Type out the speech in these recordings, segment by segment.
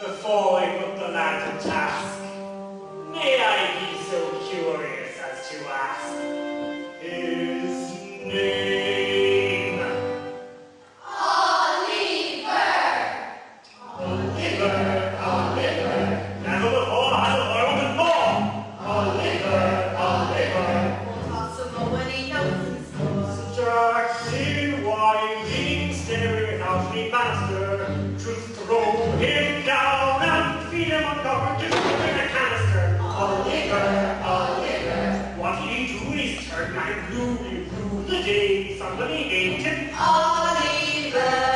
Before we put the lad to task, may I be so curious as to ask his name? Oliver! Oliver, Oliver. Never before has a world been born. Oliver, Oliver. Possible when he knows his Subtracting, winding, staring without any master. Truth throw him down and feed him on cover to put in a canister. Oliver, Oliver. What did he do? He's turned my blue, the day somebody named him Oliver!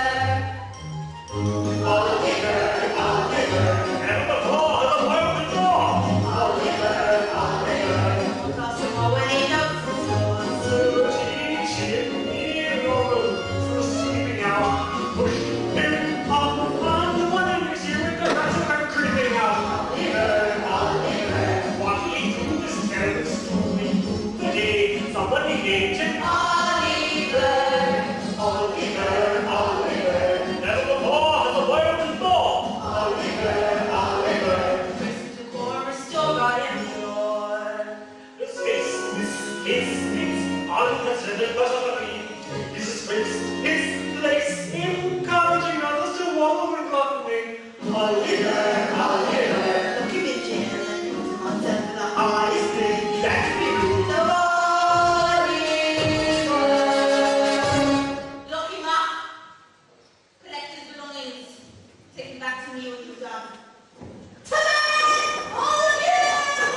Oliver, Oliver. Never before has a world been born. Oliver, Oliver. Possible when he knows his Teach him hero for sleeping out. Push him on the one next year with the rest of her creeping out. Oliver, Oliver. What did he do this terrible story? The day somebody named him Oliver! Oliver, Oliver. Never before has a world been born. Oliver, Oliver. Listen to former store I am sure. This is unconsidered butterfly. His face, his place, encouraging others to walk with welcoming. Oliver, Oliver. Look him in jail and lose myself in a I think that we Oliver! Lock him up. Collect his belongings. Take him back to me when you're done. Ta-da! Oh, yeah!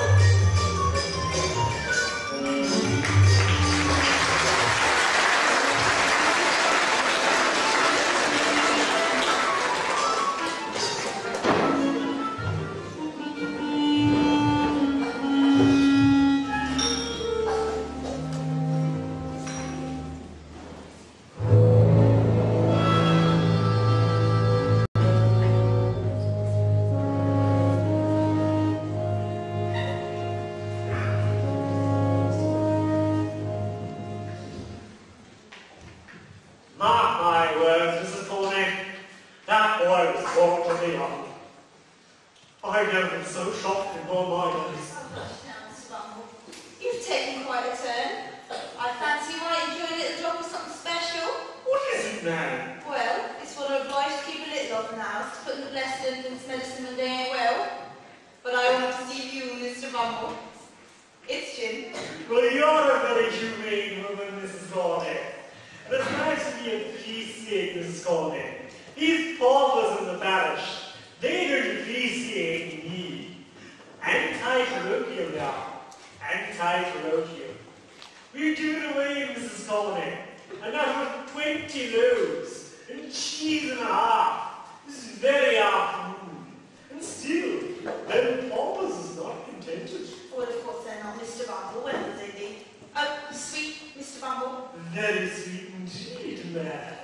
Mark my words, Mrs. Corney. That boy was born to be young. I've never been so shocked in all my life. Oh, gosh, now, Mr. Bumble. You've taken quite a turn. I fancy you might enjoy a little drop of something special. What is it now? Well, it's what I'm obliged to keep a little of now, to put in the blessed infant's medicine when they ain't well. But I want to see you, Mr. Bumble. It's Jim. Well, you're a very humane woman, Mrs. Corney. And it's nice to be appreciate, Mrs. Corney. These paupers in the parish, they don't appreciate me. Anti-parochial now. Anti-parochial. We do it away, Mrs. Corney. And that was 20 loaves and cheese and a half. This is very afternoon. And still, them paupers is not contented. Well, of course they're not, Mr. Bumble. When would they be? Oh, sweet Mr. Bumble. Very sweet indeed, ma'am.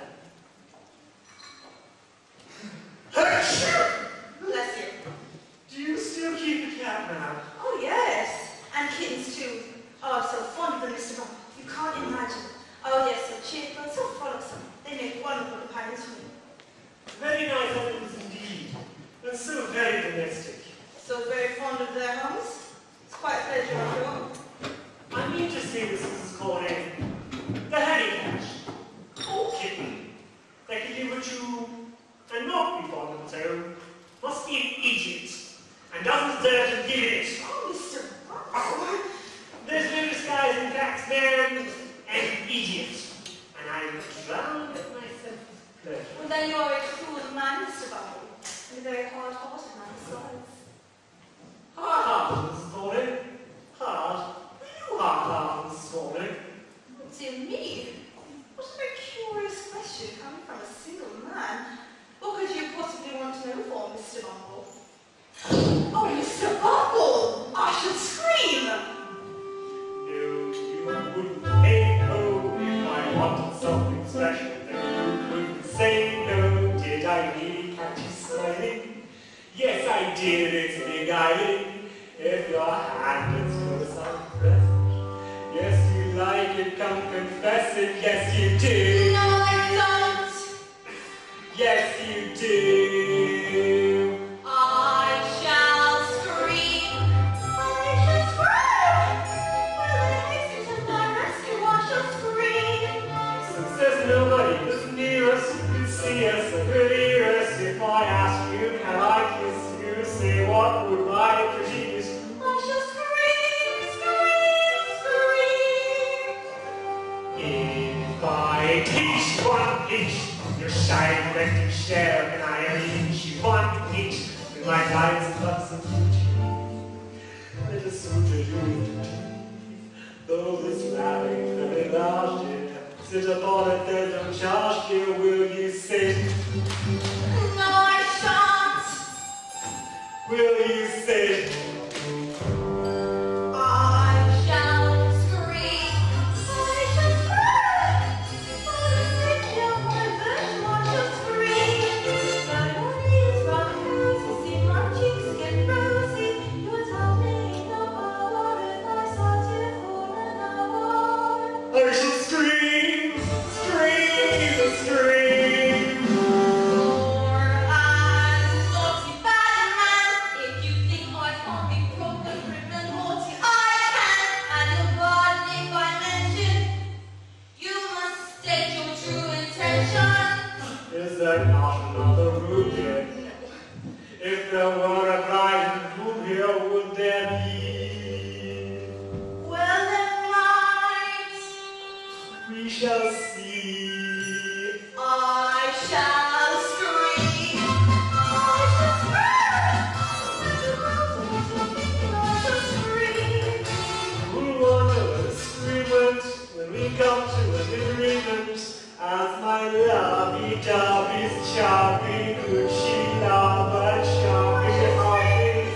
Achoo! Bless you. Do you still keep a cat now? Oh, yes. And kittens, too. Oh, I'm so fond of them, Mr. Bumble. You can't imagine. Oh, yes, so cheerful and so frolicsome. They make wonderful companions for me. Very nice animals indeed, and so very domestic. So very fond of their homes. It's quite a pleasure, I'm sure. I mean to say this, Mrs. Corney. The honey catch, or kitten, that can do what you and not be fond of its own, must be an idiot, and doesn't deserve to give it. Oh, Mr. Bumble. There's no disguising facts, man, an idiot. And I drown at myself with pleasure. Well, then you are a cruel man, Mr. Bumble. And a very hard-hearted man besides. Hard-hearted, Mrs. Corney. Hard. Were you hard-hearted, Mrs. Corney? Dear me, what a very curious question coming from a single man. What could you possibly want to know for, Mr. Bumble? Oh, Mr. Bumble! I should scream! No, you wouldn't say no if I wanted something special. Then you wouldn't say no. Did I really catch you smiling? Yes, I did. It's beguiling. If your hand is for some present. Yes, you like it, come confess it. Yes, you do. No, I don't! Yes, you do. Ah, where can I ever reach you? One hit with my lines cuts of let us suit you. Though this marriage very large sit upon a dead charge here, will you sit? No, I shan't. Will you sit? I shall scream. I shall scream. For the sake of my virtue, I shall scream. My body is round, you see my cheeks get rosy. You tell me no power if I sought you for an hour. I shall scream, scream, scream. Your hands, naughty bad hands. If you think I can't be proper, grim and haughty, I can. And your pardon if I mention, you must state your true intention. Is there not another room here? If there were a bride and groom here, would there be? Well, then, right. We shall see. I shall scream. I shall scream. I shall scream. Who wonder screamers when we come to an agreement? As my lovey-dovey's choppy, could she love but choppy hearty?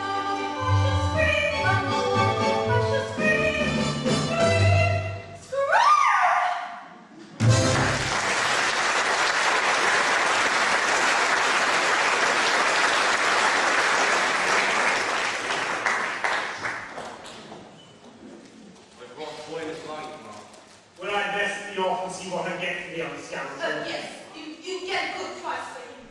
Would I best be off and see what I get for the other scoundrel? Yes, you get a good price for him.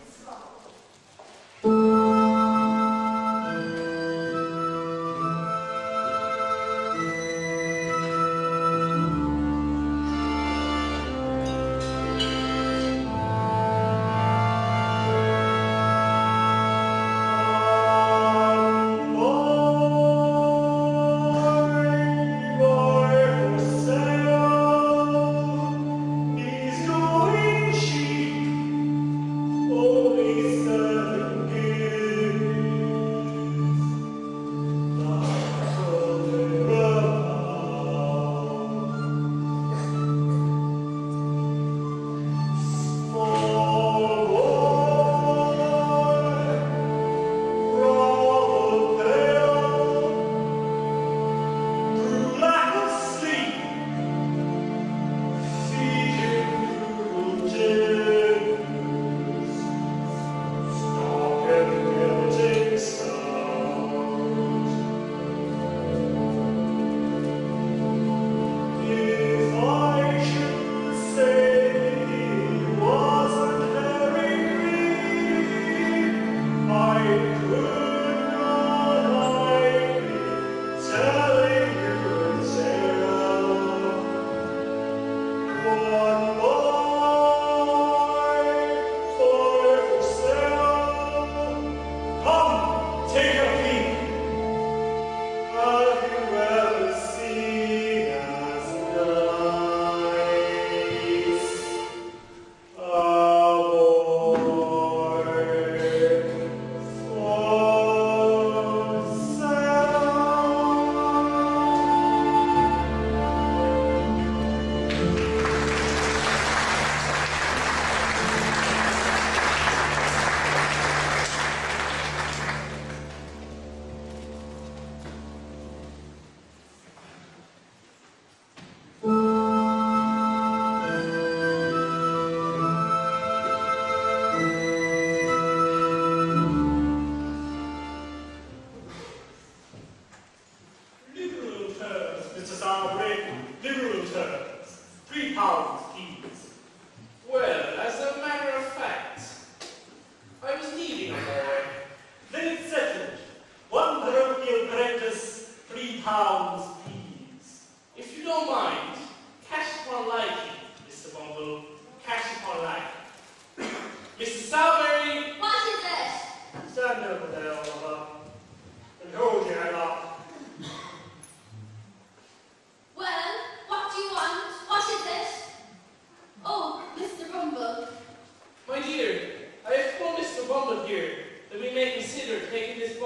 For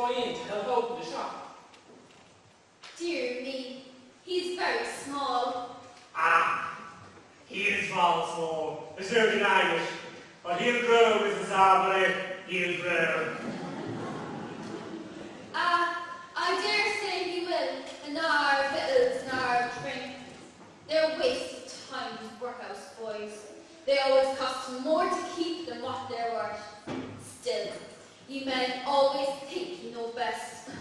boy in to help out in the shop. Dear me, he's very small. Ah, he is small. There's no denying it. But he'll grow, Mrs. Arbery. He'll grow. I dare say he will. And our victuals and our drink. They're a waste of time, these workhouse boys. They always cost more to keep than what they're worth. Still, you men always think you know best.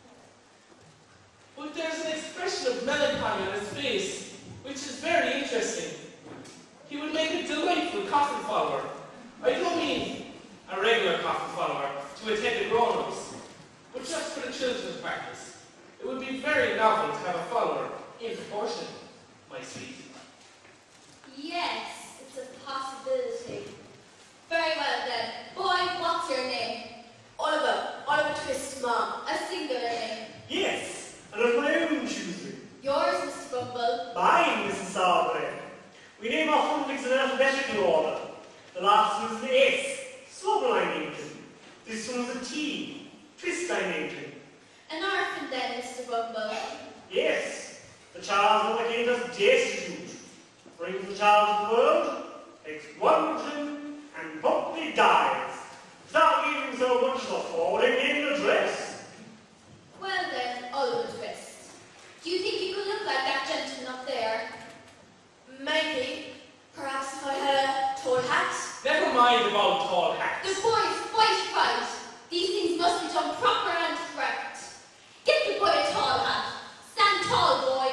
But there's an expression of melancholy on his face, which is very interesting. He would make a delightful coffin follower. I don't mean a regular coffin follower to attend the grown-ups, but just for the children's practice. It would be very novel to have a follower in proportion, my sweet. Yes, it's a possibility. Very well then. Boy, what's your name? Oliver. Oliver Twist, Mum. A singular name. Yes, and of my own choosing. Yours, Mr. Bumble. Mine, Mrs. Arbery. We name our hundreds in alphabetical order. The last one's the S. Swabble I named him. This one's a T. Twist I named him. An orphan then, Mr. Bumble. Yes, the child mother gave us destitute. Brings the child to the world, takes one trim, and promptly dies, without even so much as a falling in the dress. Well then, Oliver Twist. Do you think you could look like that gentleman up there? Maybe. Perhaps if I had a tall hat. Never mind about tall hats. The boy's quite right. These things must be done proper and correct. Get the boy a tall hat. Stand tall, boy.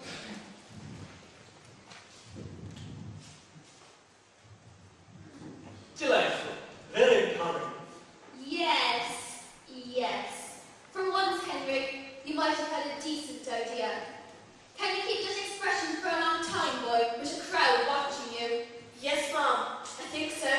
Delightful. Very common. Yes, yes. For once, Henry, you might have had a decent idea. Can you keep this expression for a long time, boy, with a crowd watching you? Yes, Mum. I think so.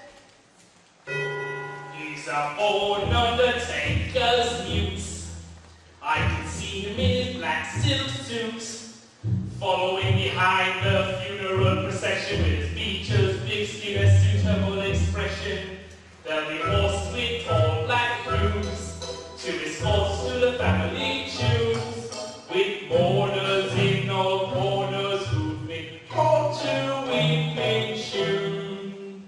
He's a born undertaker's muse. I can see him in his black silk suit, following behind the funeral procession with his features big skin, a suitable expression. There'll be horses with tall black plumes to escort to the family tunes, with mourners in all corners who've been called to weeping tune.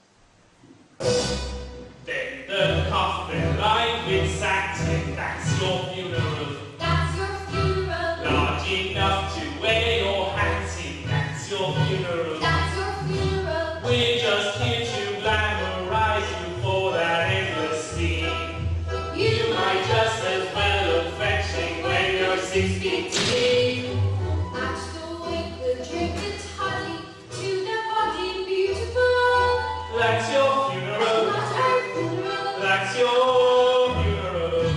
Then the coffin lined with satin, that's your funeral. That's your funeral. Large enough to wear your hat in, that's your funeral. That's your funeral. We're just here to glamorize you for that endless scene. You might just as well look fetching when you're 16. At the wake we'll drink the toddy to their body beautiful. That's your funeral. That's our funeral. That's your funeral.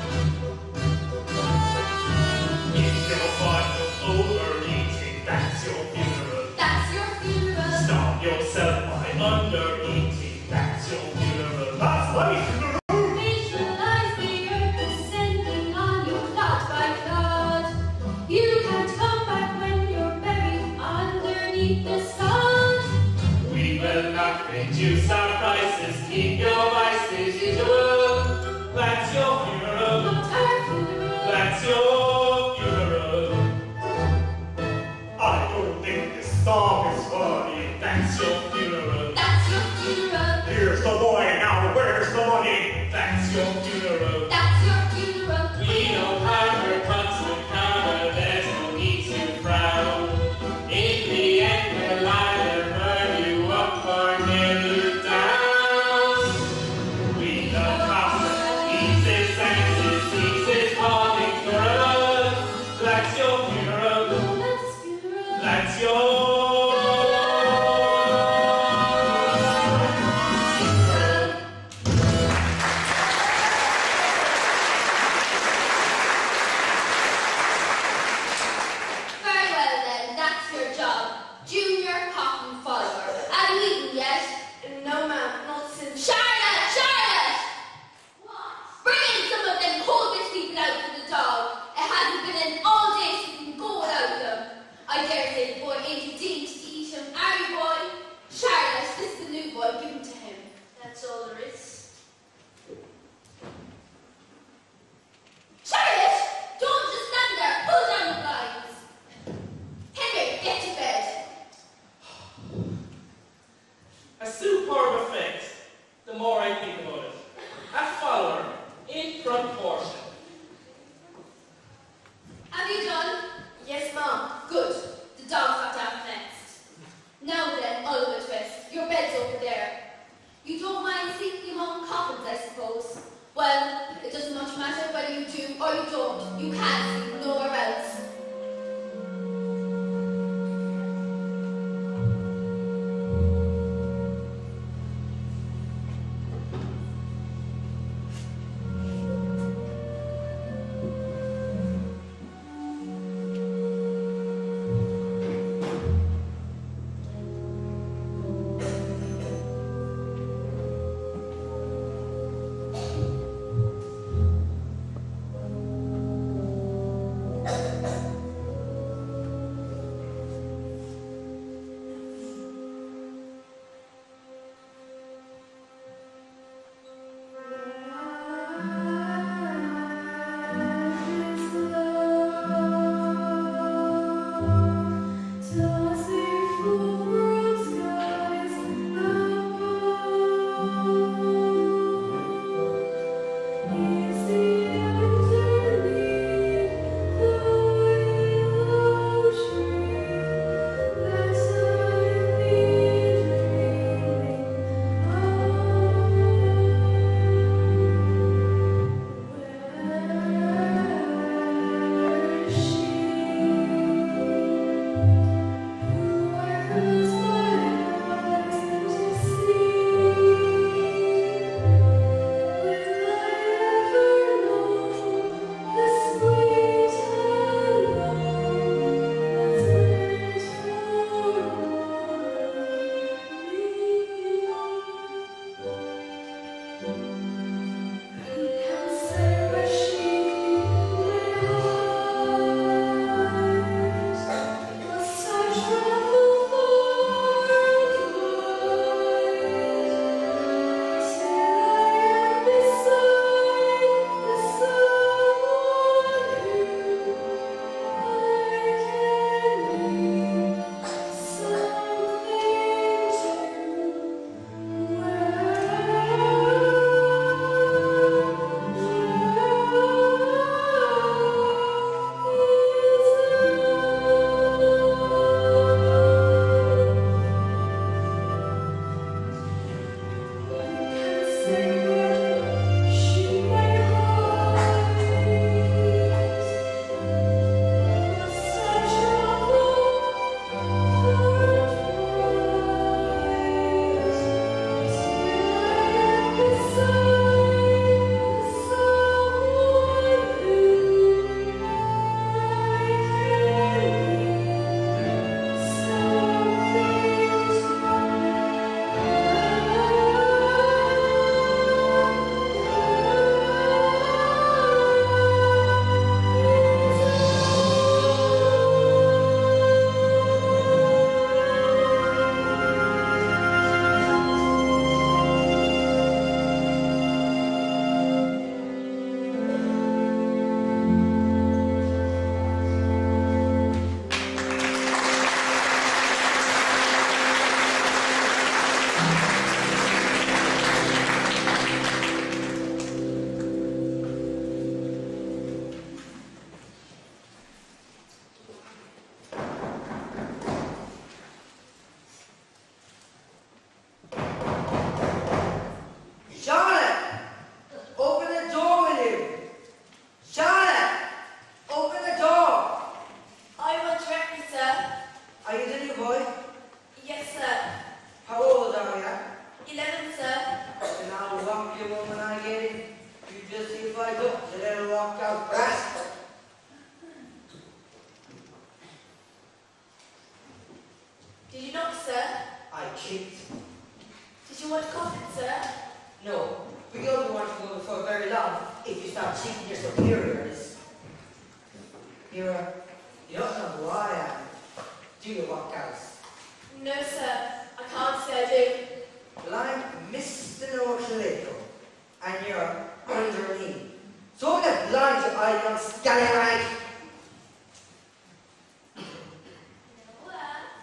If you're fond of overeating, that's your funeral. That's your funeral. Stop yourself by undereating, that's your funeral. That's my funeral. Visualize the earth descending on you clod by clod. You can't come back when you're buried underneath the sod. We will not reduce our prices, keep your vices usual. That's your funeral. Not our funeral. That's your funeral. I don't think this song is funny. That's your funeral. That's your funeral. Here's the boy, now where's the money? That's your funeral. That's your funeral. We know hammer cuts with hammer, there's no need to frown. In the end, we'll either burn you up or nail you down. We the coffin, eats senses, eats calling for us. That's your funeral. That's funeral. That's your funeral. I think about it. A follower, in proportion. Have you done? Yes, Mum. Good. The dogs got down next. Now then, Oliver Twist, your bed's over there. You don't mind sleeping among coffins, I suppose? Well, it doesn't much matter whether you do or you don't. You can't sleep nowhere else.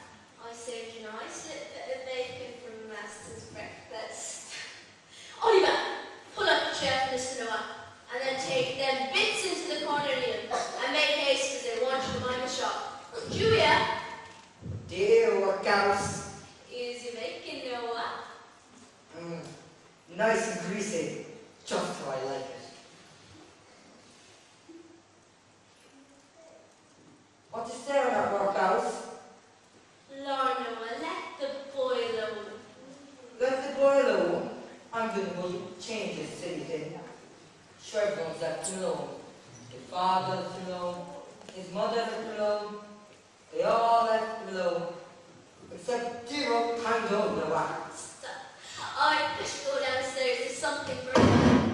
Oliver, them, Mr. Noah, and then take them bits into the cornelian and make haste as they want to mind the shop. Julia, Dear workhouse. is you making Noah? Nice and greasy. Just how I like it. What is there in that workhouse? Lord Noah, let the boy alone. Let the boy alone. I'm going to change this silly thing. Sure, everyone's left him alone. His father left him alone. His mother left him alone. They all left him alone. Except dear old kind old Noah. Stop. I should go downstairs. There's something for you.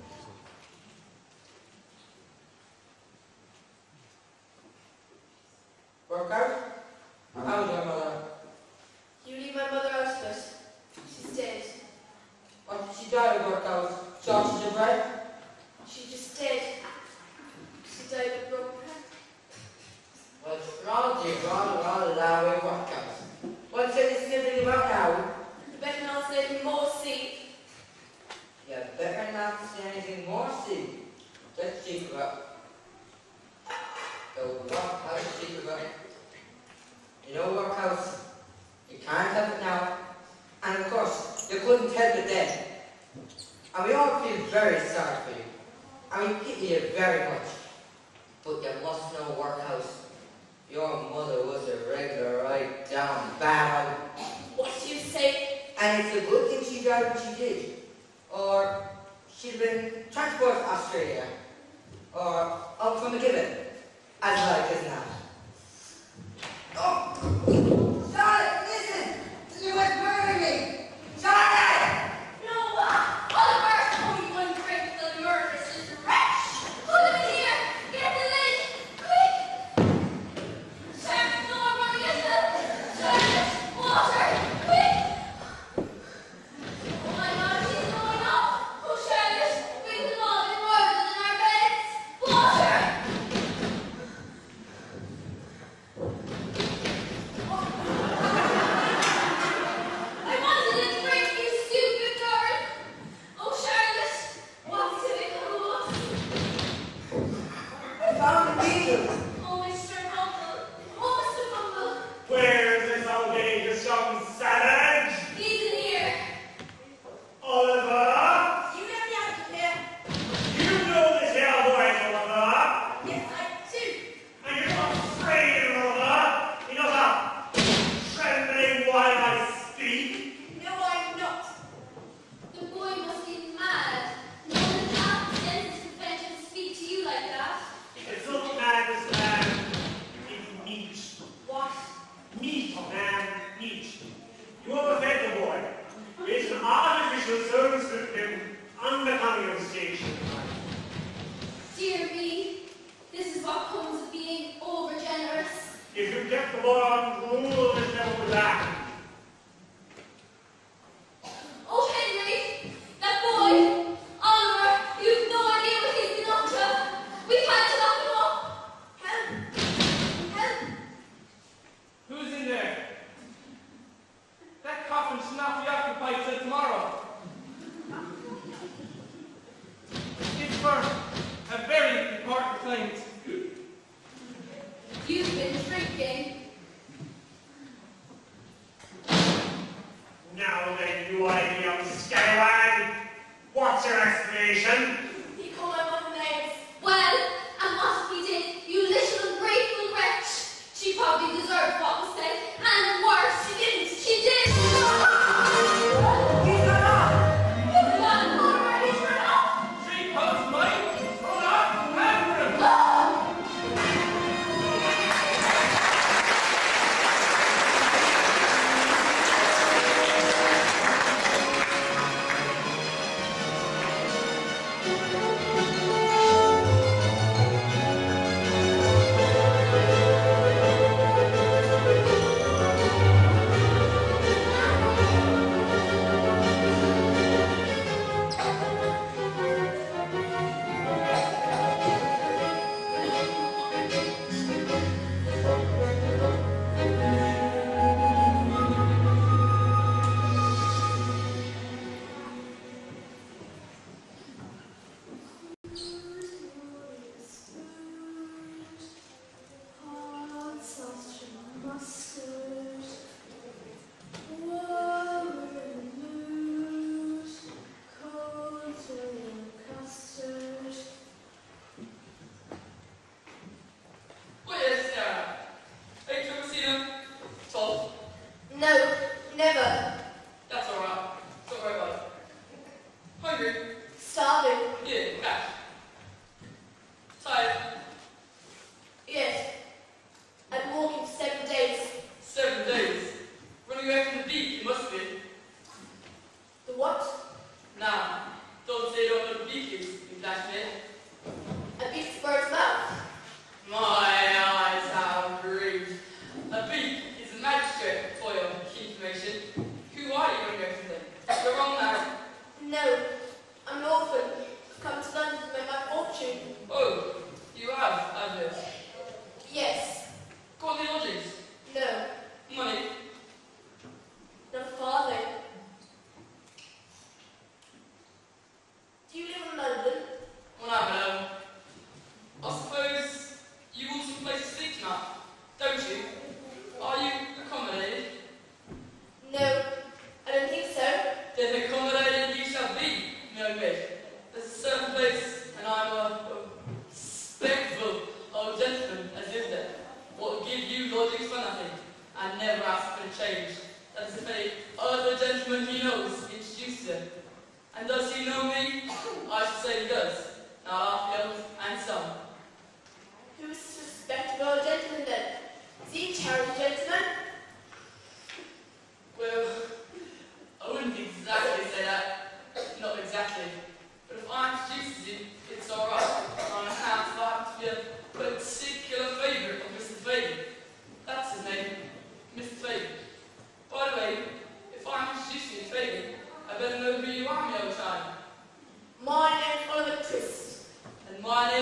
Workout? How's your mother? You leave my mother out of it. She's dead. What did she die of workout? Sausage and bread? She just dead. She died of broken heart. Well, rather allow a workout. What's it sniffing about now? You better not say anything more, see. You better not say anything more, see. Let's think about the workhouse secret. You know workhouse, you can't help it now. And of course, you couldn't help it then. And we all feel very sorry for you. And we pity you very much. But you must know workhouse. Your mother was a regular right down bad one. What do you say? And it's a good thing she died when she did. Or she'd have been transported to Australia. Or up from a gibbon. As like as not. Oh! Charlotte, listen! You were murdering me! Charlotte! Noah! Oliver! Oh, you ungrateful, murderous little wretch! Put him in here! Get the lid! Quick! Sharon, Noah, run to get them! Sharon, water! Quick! Oh my God, she's going up! Oh, Charlotte, bring them all in order in our beds! Water! I wanted it to break, you stupid girl! Oh, Charlotte, what's to become of us? I found the beetle! Oh, Mr. Bumble! Oh, Mr. Bumble! Where's this outrageous young savage? He's in here! Oliver? You let me out of here. You know this here boy, Oliver. Yes, I do. And you're not afraid, Oliver. Enough up. Trembling while I speak. No, I'm not. The boy must be mad. No one has sense to prevent him to speak to you like that. It's not madness, man. It's meat. What? Meat, man. Meat. You have offended the boy. It's an artificial service system unbecoming of the station. Dear me, this is what comes of being overgenerous. If you get the boy on rule, there's never be back. Oh, Henry, that boy, Oliver, you've no idea what he's been up to. We've had to lock him up. Help! Help! Who's in there? That coffin should not be occupied till tomorrow. It's for a very important client. You've been drinking. Now then, you idea of scallywag. What's your explanation? He called my mother names. Well, and what if he did? You little ungrateful wretch. She probably deserved what was said, and worse. She didn't. She did. He's gone off! Look at Oliver, he's run off. 3 pounds mine. Hold on, after him. Starving. Here, cash. Tired? Yes. I've been walking for 7 days. 7 days. Running away from the beak, you must be. The what? Now, don't say you don't know what the beak is, you flashman. A beak's a bird's mouth. My eyes, how rude. A beak is a magistrate for your information. Who are you running away from them? You're wrong now. No. I'm an orphan. I've come to London to make my fortune. Oh, you have you? Yes. Got any lodgings? No. Money? Not a farthing. Do you live in London? Well, I don't know. I suppose you want some place to sleep tonight, don't you? Are you accommodated? No. I don't think so. Then accommodated you shall be, no bit. There's a certain place, and I'm a respectful old gentleman, as is there, what will give you lodgings for nothing, and never ask for a change. That is if any other gentleman he knows introduces him. And does he know me? I should say he does. Now I'll have the and some. Who's this respectable old gentleman then? Is he a charity gentleman? Well, I wouldn't exactly say that. Not exactly. But if I introduce you, it's alright. On account of I happen to be a particular favourite of Mr. Fagan. That's his name, Mr. Fagan. By the way, if I'm introducing you to Fagan, I better know who you are, my old child. My name's Oliver Twist. And my name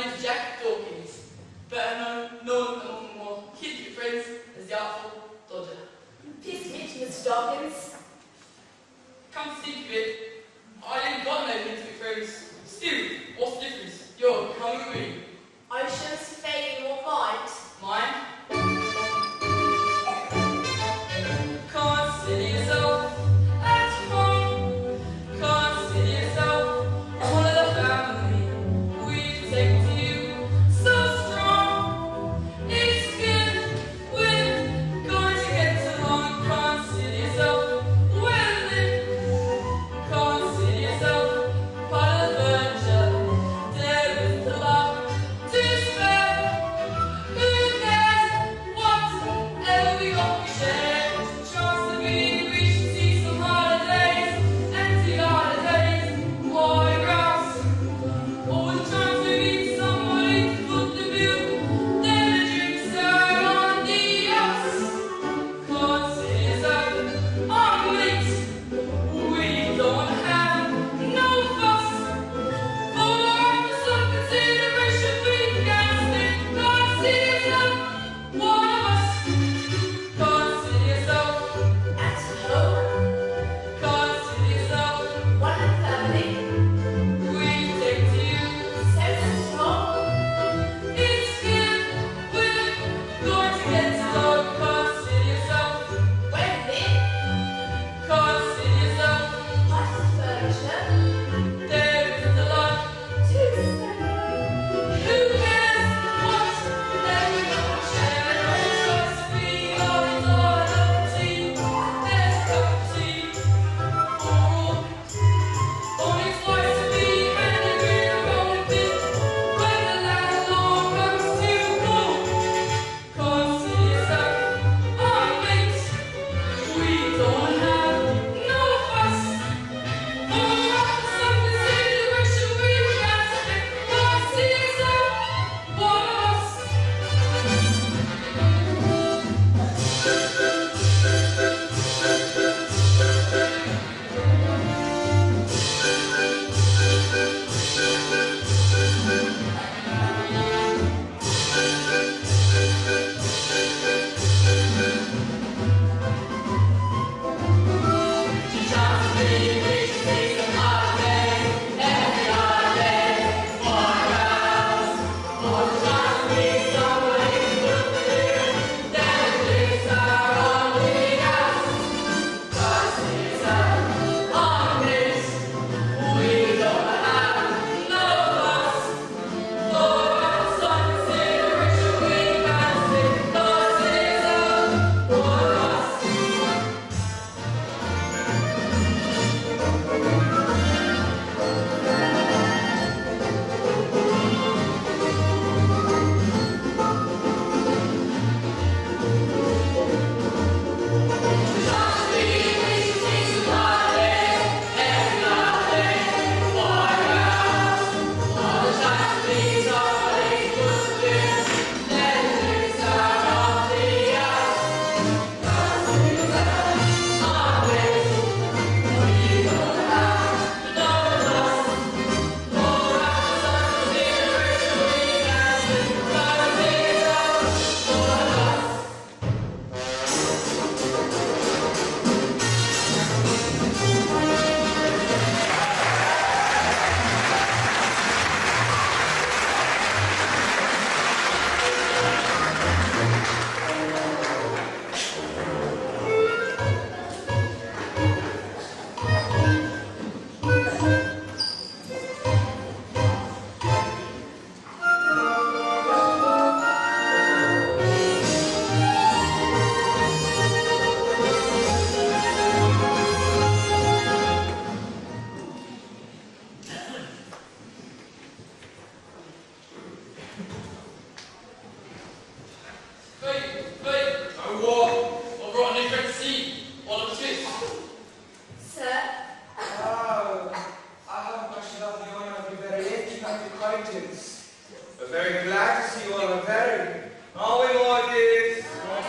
acquaintance. We're very glad to see you all repairing. Aren't we, my dears?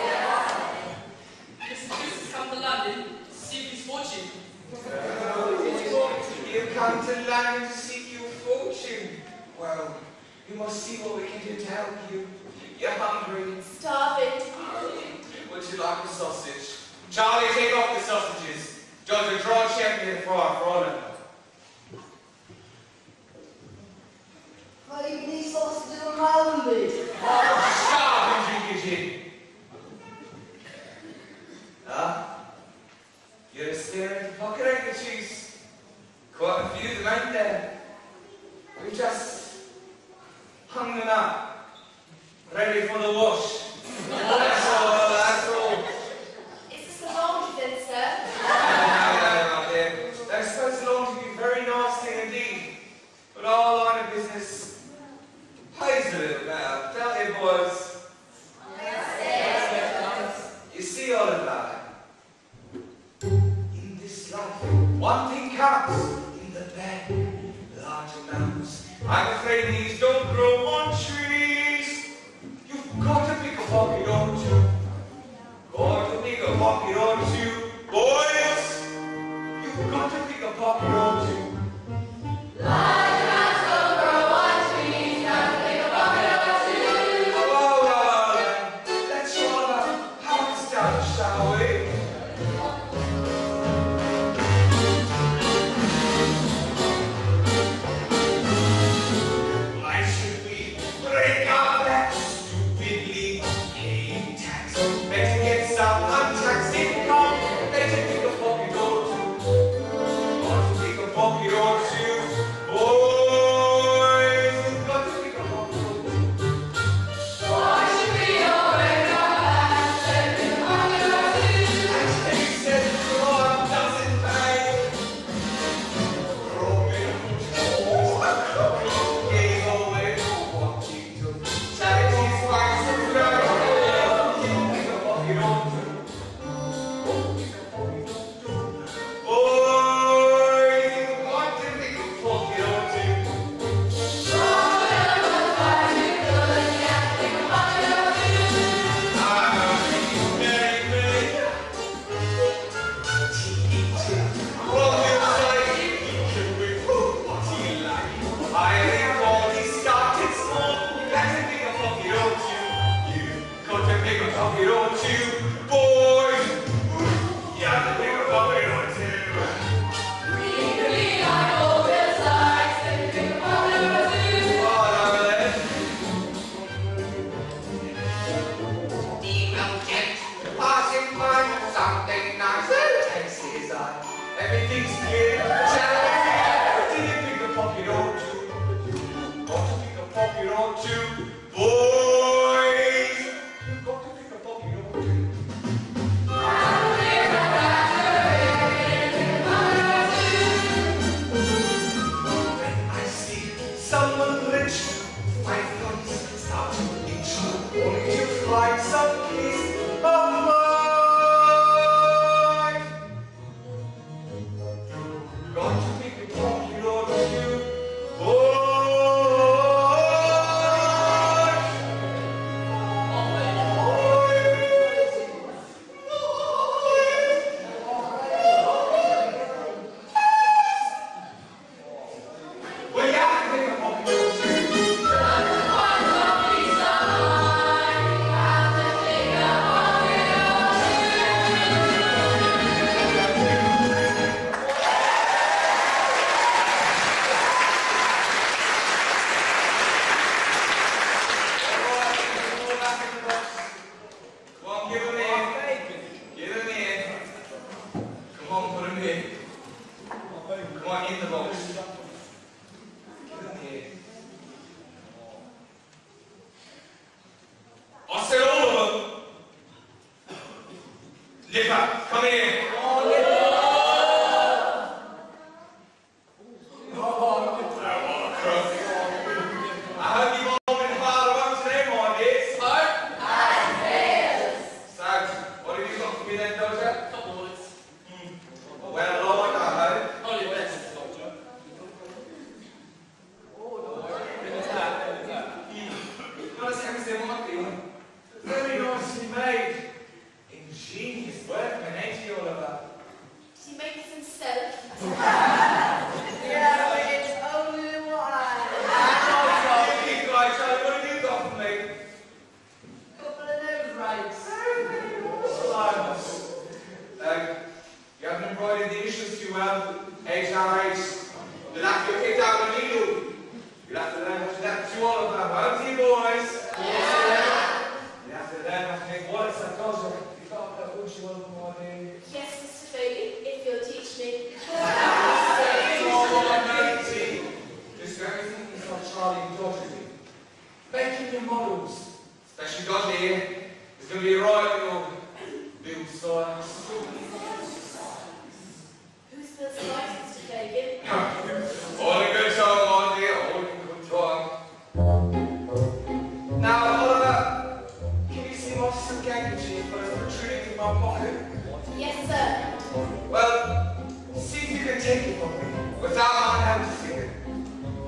Mr. Chris has come to London to seek his fortune. You've come to London to seek your fortune. Well, you must see what we can do to help you. You're hungry. Starving. Would you like a sausage? Charlie, take off the sausages. Judge, draw a champion for our honour. Why even these sausages around me? Shut up and drink your gin. You're staring at the pocket handkerchiefs. Quite a few of them, ain't there? We just hung them up, ready for the wash. That's all, that's all. Is this the laundry then, sir? No, my dear. They're supposed to long to be very nasty indeed. But our line of business pays a little better. Don't you, boys? You see, Oliver, in this life, one thing counts in the bag, large amounts. I'm afraid these don't grow on trees. You've got to pick a pocket or two. Got to pick a pocket or two. Boys, you've got to pick a pocket or two.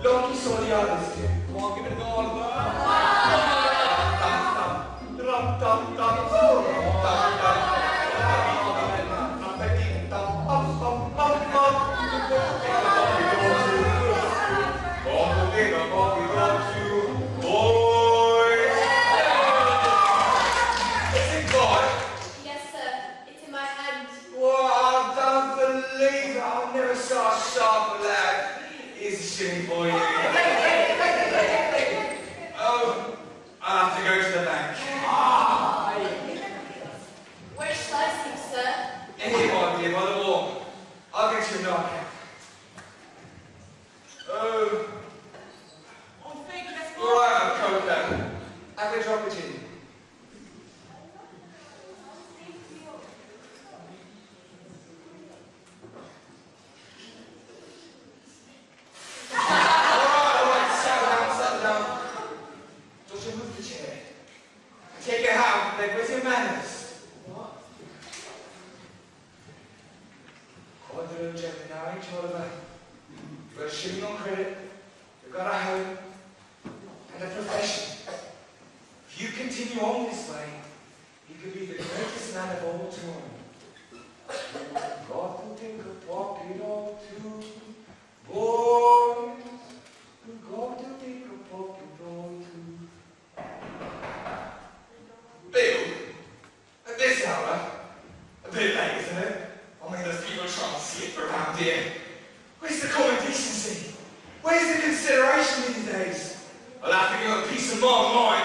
donkey some of the others do. Come on, give it a go. For you. Oh, I'll have to go to the bank. Where shall I sleep, sir? In here, my dear, by the wall. I'll get you a nightcap. Oh. All right, I'm cold now. I can drop it in. Take it out, like with your manners. What? Call the little Gemini, Oliver. You've got a shilling on credit, you've got a home, and a profession. If you continue on this way, you could be the greatest man of all time. You've got to take a pocket or two, boys. You've got to take a pocket or two. Bill, at this hour, a bit late, isn't it? I mean, there's people trying to slip around here. Where's the common decency? Where's the consideration these days? I'll have to give a piece of my mind.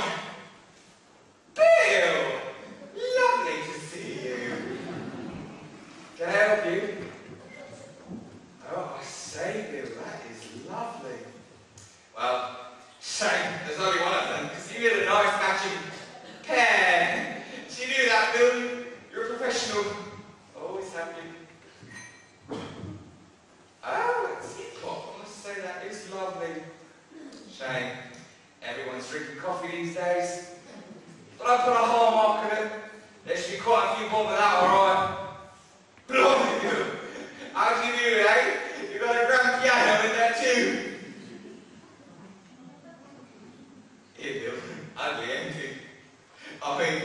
Bill, lovely to see you. Can I help you? Oh, I say, Bill, that is lovely. Well, shame, there's only one of them, because you get a nice matching pair. She knew that, Bill. You're a professional. Always happy. Oh, it's hip-hop. I must say that is lovely. Shame. Everyone's drinking coffee these days. But I put a hallmark on it. There should be quite a few bob of that, alright? Blimey, Bill. How do you do it, eh? You got a grand piano in there too. Here, Bill. I'd be empty. I mean,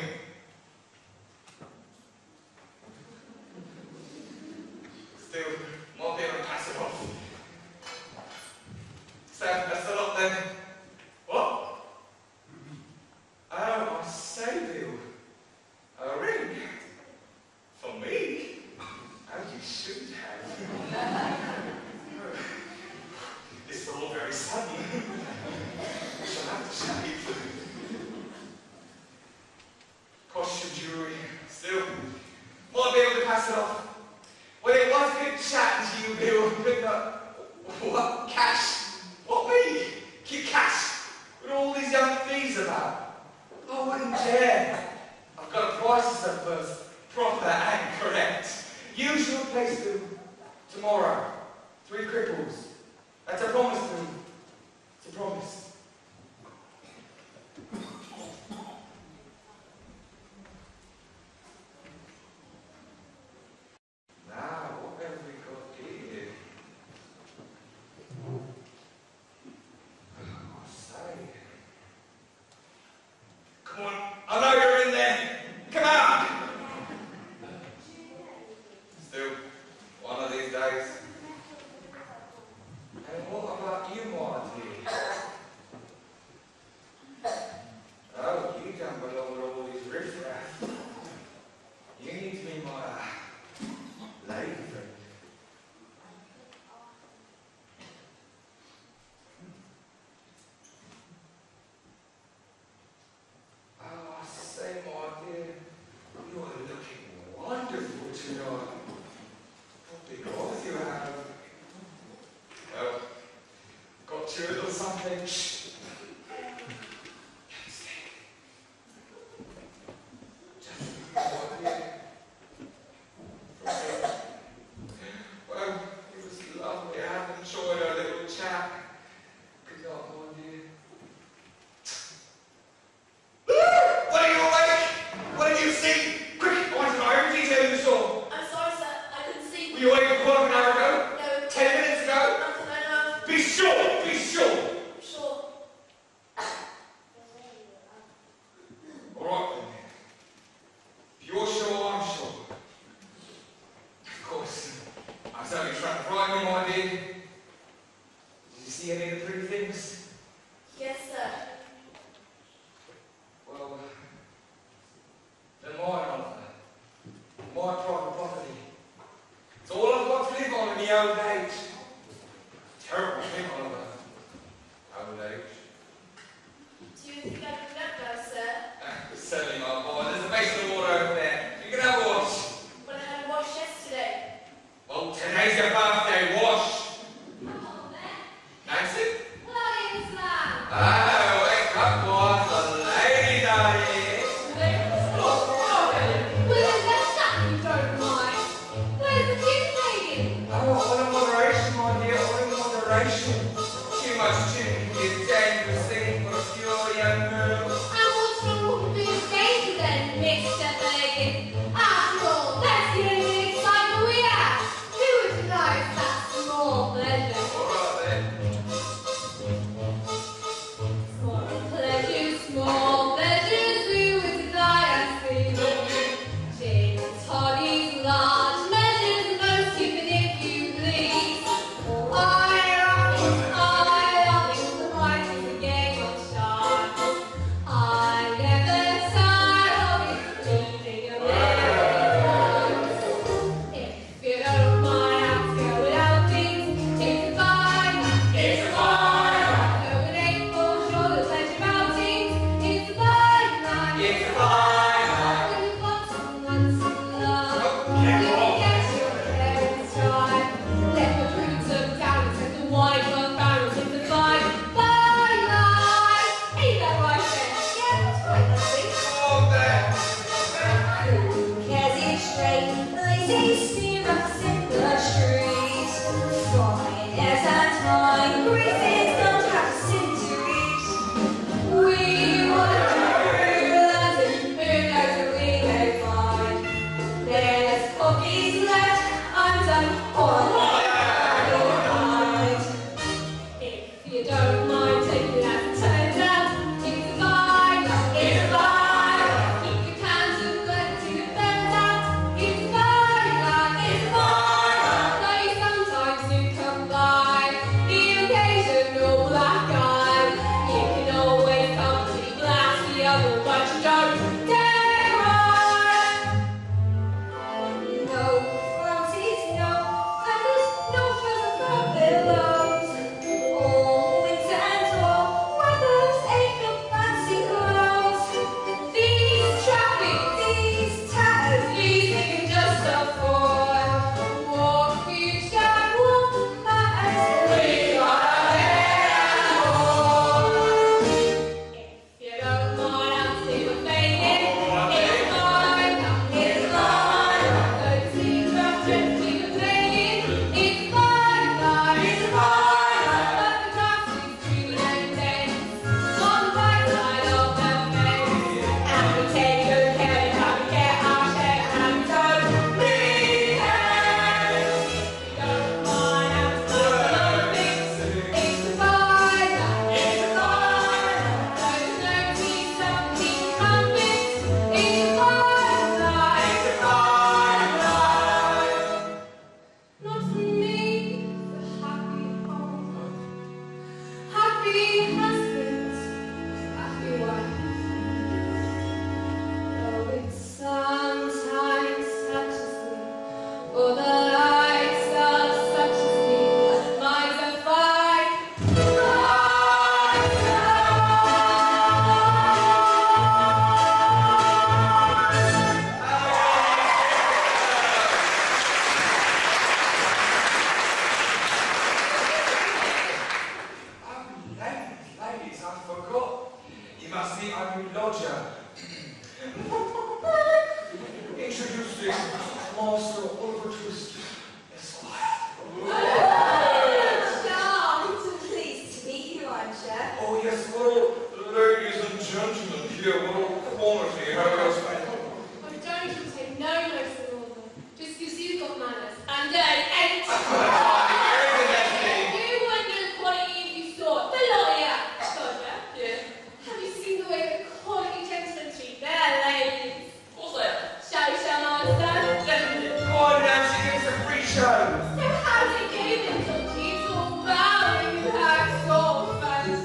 still, might be able to pass it off. So, that's a lot then. What? Oh, I say, Bill. A ring? For me? Oh, you should have. It's all very sudden. We shall have to shave. Costume jewelry, still. Might be able to pass it off. Well, it was good chatting to you, Bill, but what? Cash? What, me? Keep cash? What are all these young thieves about? I wouldn't dare. I've got a prices up first. Proper and correct. Usual place to tomorrow. 3 cripples. That's a promise to me. It's a promise. Now, what have we got here? Oh, say. Come on, I know you're in there. Come on! Still, one of these days. And what about you, Marty? Oh, you don't belong with all these riffraff. You need to be my lady friend. Oh, I say, my dear, you are looking wonderful tonight. What big eyes you have. Well, got you a little something. Shh. Well, it was lovely. I have enjoyed our little chat. Good night, my dear. What are you awake? What did you see? Quick, I want to know every detail you saw. I'm sorry, sir. I couldn't see. Were you awake a quarter of an hour ago? No. 10 minutes ago? Not that I know. Be sure, be sure. please? Yes, sir. Well, the more Oliver, more private property. It's all I've got to live on in the old age. Terrible thing, Oliver. Old age. Do you think I can get there, sir? Certainly, my boy. There's a basin of water over there. You can have a wash. But I had a wash yesterday. Well, today's your birthday. Wash. Nancy? Oh, wake up, boy. The lady daddy. Oh, all in moderation, my dear. All in moderation. Too much drinking is dangerous thing for a pure young girl. All right then. Small pleasures we would deny us freely. James Hardy's large measures, most stupid if you please. I love it, the life is a game of chance. I never tire of it, anything of it. If you don't mind, I'll go without things. It's fine, It's a fine. though it ain't for sure the pledge of outings. It's fine, It's a fine. when you've got someone to love, Okay, you well. get your parents' drive. Let the fruits of talent and the wine run barrels in the fine life. Ain't that right, Ben? Yeah, that's right, Nancy. Oh, there. Who cares each straight? Lazy steamers in the streets. Fine as and time, griffins don't have centuries. We would London, who knows who we may find. There's puppies left undone on night. If you don't mind taking that turn out, it's fine, it's fine. Keep your cans of blood to the bend out, it's fine, it's fine. Though you sometimes do come by the occasional black eye, you can always come to blast the other, but you don't dare run. No floaties, no feathers, no further from pillows. All winter and all weathers ain't no fancy clothes. These trappings, these tatters, these they can just afford. Walk each and walk as we are more. If you don't mind, I'll see what they get. It's fine, It's fine, those things are gently playing. It's fine, it's fine. but the grass is green and dense on the right side of the fence. And we take good care how we get our share, and we don't pretend. If you don't mind, I'll see what they think. It's fine, It's fine. there's no peace of being convinced. It's fine, It's fine. not for me, the happy home, happy husband, happy wife. Though it sometimes touches me, for the likes of such as me, minds are fine. Ladies, I forgot. You must meet our new lodger. Introducing Master Oliver Twist, Esquire. Charles, pleased to meet you, I'm sure. Oh yes, well, ladies and gentlemen, here, what all quality, how goes it? Oh, don't you take no notice of all of them, just because you've got manners, and they ain't. You wonder the quality if you saw it. The lawyer. Lawyer? Yeah. Have you seen the way that quality gentlemen treat their ladies? What's that? Shall I understand? Go on, Nancy, it's a free show. So how did it get into these all bowing with her soul fancy?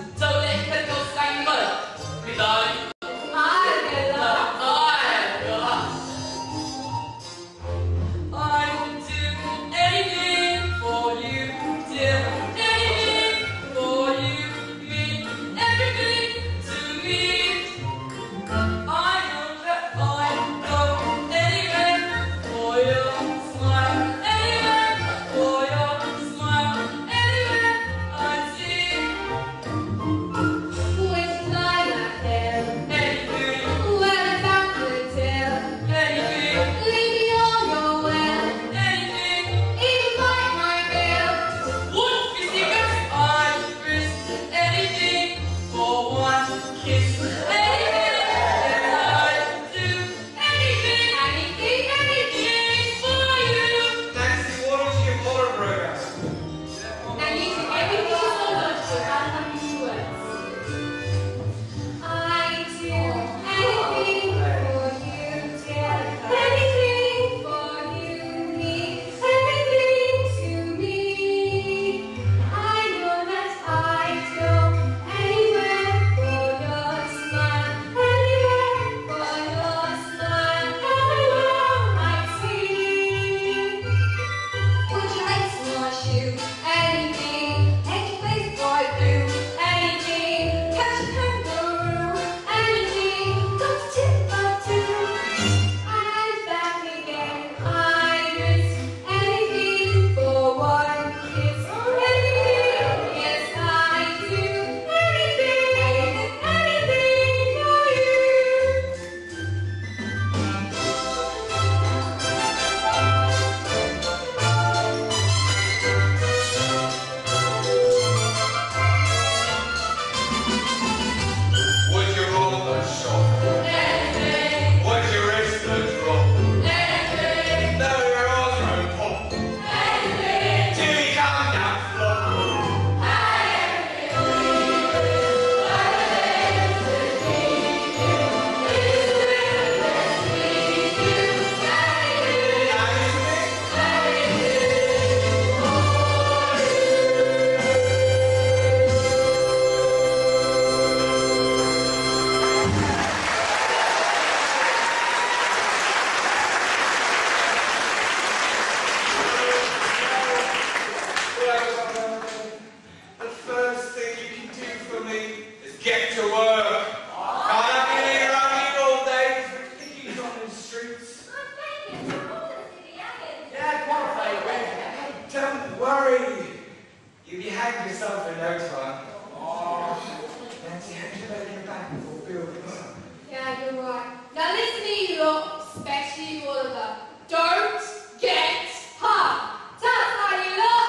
Get to work. Can't have you laying around here all day. There's pickies on the streets. Yeah, quite right. Don't worry. You'll be hanging yourself in no time. Nancy, how do you better get back before Bill gets up? Yeah, you're right. Now listen to you lot, especially you Oliver. Don't get hung. Tell us how you lot.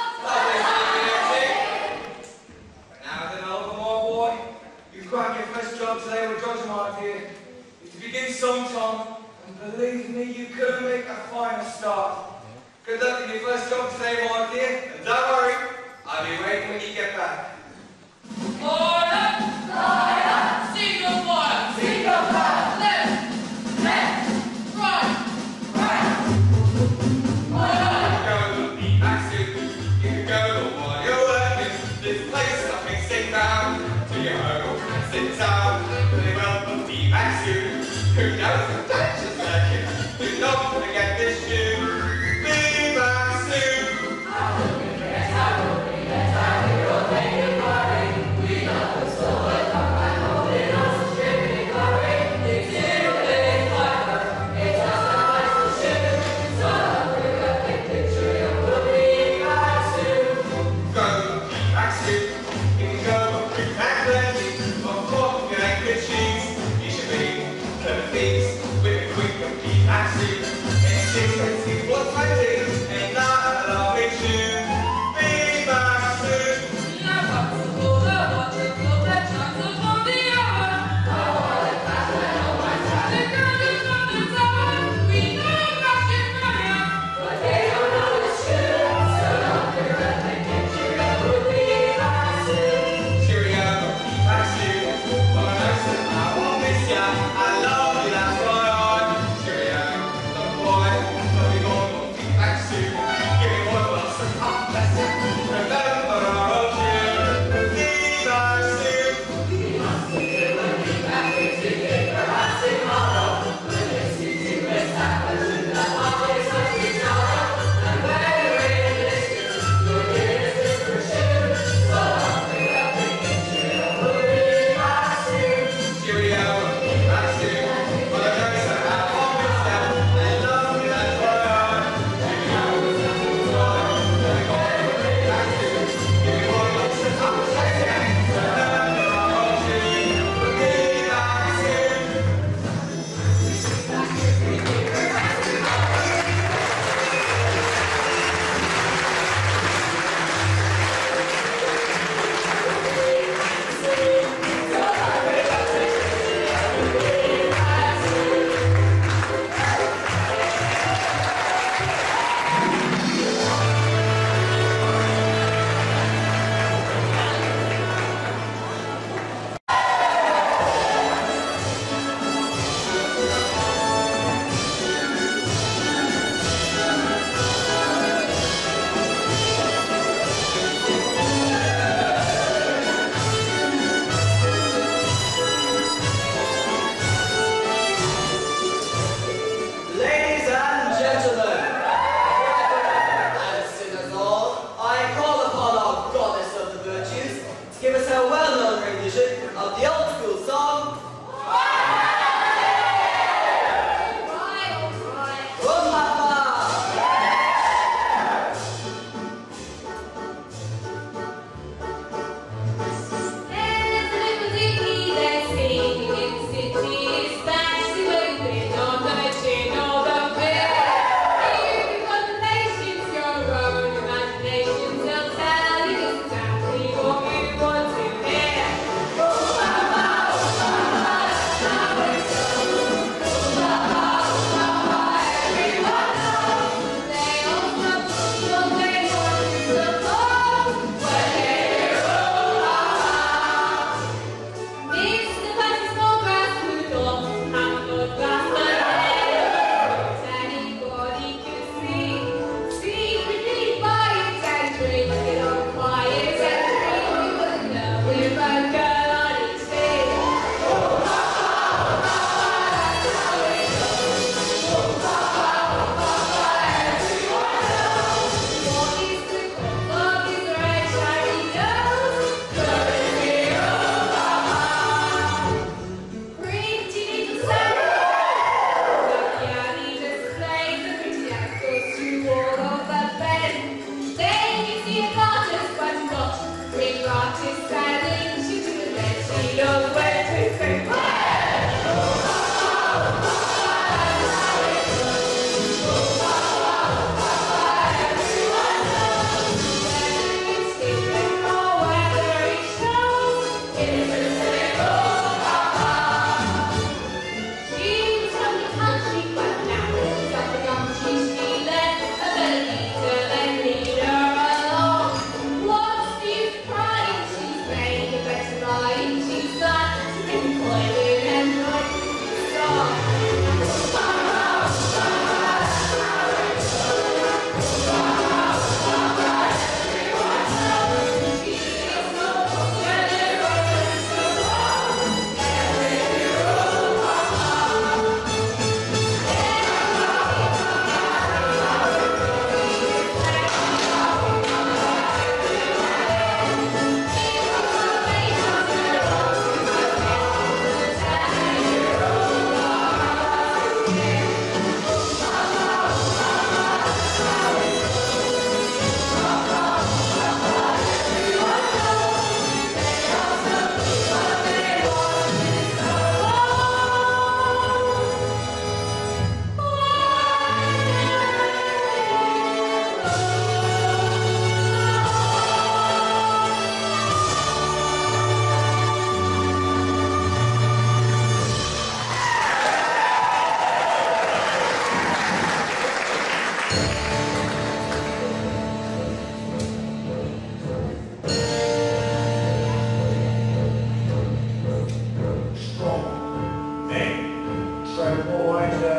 But now then, Oliver, boy, you've got your first job today with George Mark here. It's to begin sometime, and believe me, you couldn't make a finer start. Good luck in your first job today, Mark dear, and don't worry, I'll be waiting when you get back. Fire! Fire! Single fire! Single fire! Left! Left! Right! Right! Fire! Go and be back soon. You can go while you're working. This place nothing sit down till you home and sit down. They will be back soon. Who knows the touch is lurking? Do not forget this tune. Be back soon. I will be back, I will be back, I will make it worry. We know the story, I'm holding on to shipping glory. It's in the fiber, it's just a bicycle ship. So I'll bring a big picture, you will be back soon. Go and be back soon. You can go and bring back plenty of pork and good cheese. You should be clever thieves with a quick and be back soon. It's 6:20, what's my thing? Ain't that a lovely tune? Be back soon. But they don't know it's true. So don't bring a big picture, you will be back soon. Cheerio, be back soon. Well, I said I won't miss ya. I love you, that's what I. Cheerio, love boy. Love you all, won't be back soon. Give me one last and up, that's it. Remember our old tune. Be back soon. Perhaps tomorrow, when it's easy, it's happening. The holidays are tomorrow, and whether it is you'll hear this description. So I'll bring a big picture, you will be back soon. Cheerio, be back soon. Well, I said I won't miss ya. I love you, that's what I. Cheerio, that's what I. Let me go, be back soon. Give me one last and up, that's it. Remember our old tune. Be back soon. Ladies and gentlemen, and sinners all, I call upon our goddess of the virtues to give us her well-known rendition of the old school song, Oh Mama! Tell you exactly what you want to hear. Oh,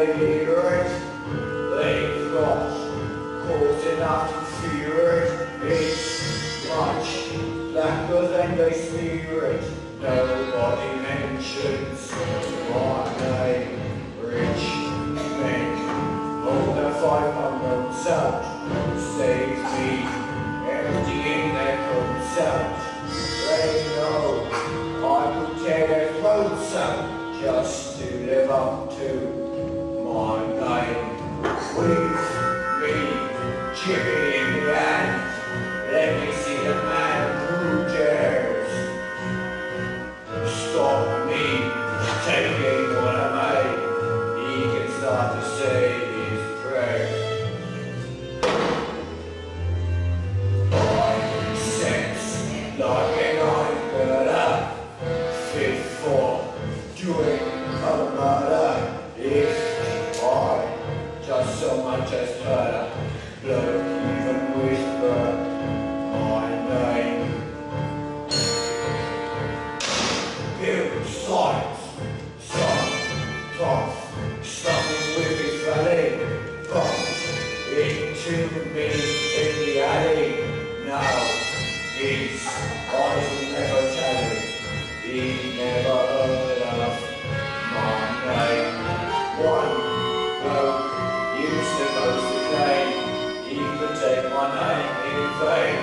spirit. They've got cause enough to fear it. It's much blacker than they smear it. Nobody mentions my name. Rich men hold their 500 out. Save me emptying their coats out. They know I could tear their throats out just to live up to my name. With me, Jimmy in the hand, let me see the man who dares stop me taking what I made. He can start to say his prayers. Sense like an I'm fit for doing a murder. If I just so much as heard a bloke even whisper my name. Build signs, some tough, something with his valley, bumped into me in the alley. Now his eyes will never tell him. He never heard of my name. One bloke used to boast to claim he could take my name in vain.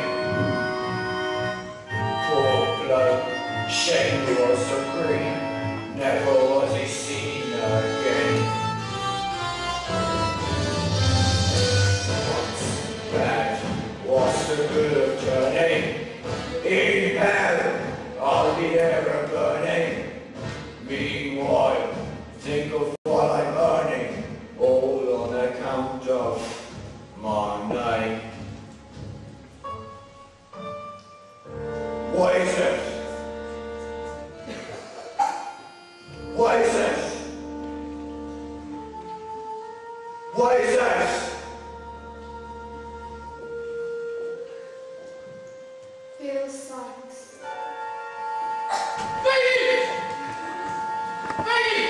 Poor bloke, shame he was so green, never was he seen again. Once bad, what's the good of turning? In hell, I'll be ever burning. Meanwhile, think of what I'm earning, all on account of my name. What is it? What is it? What is it? Bill Sykes. Maggie! Maggie!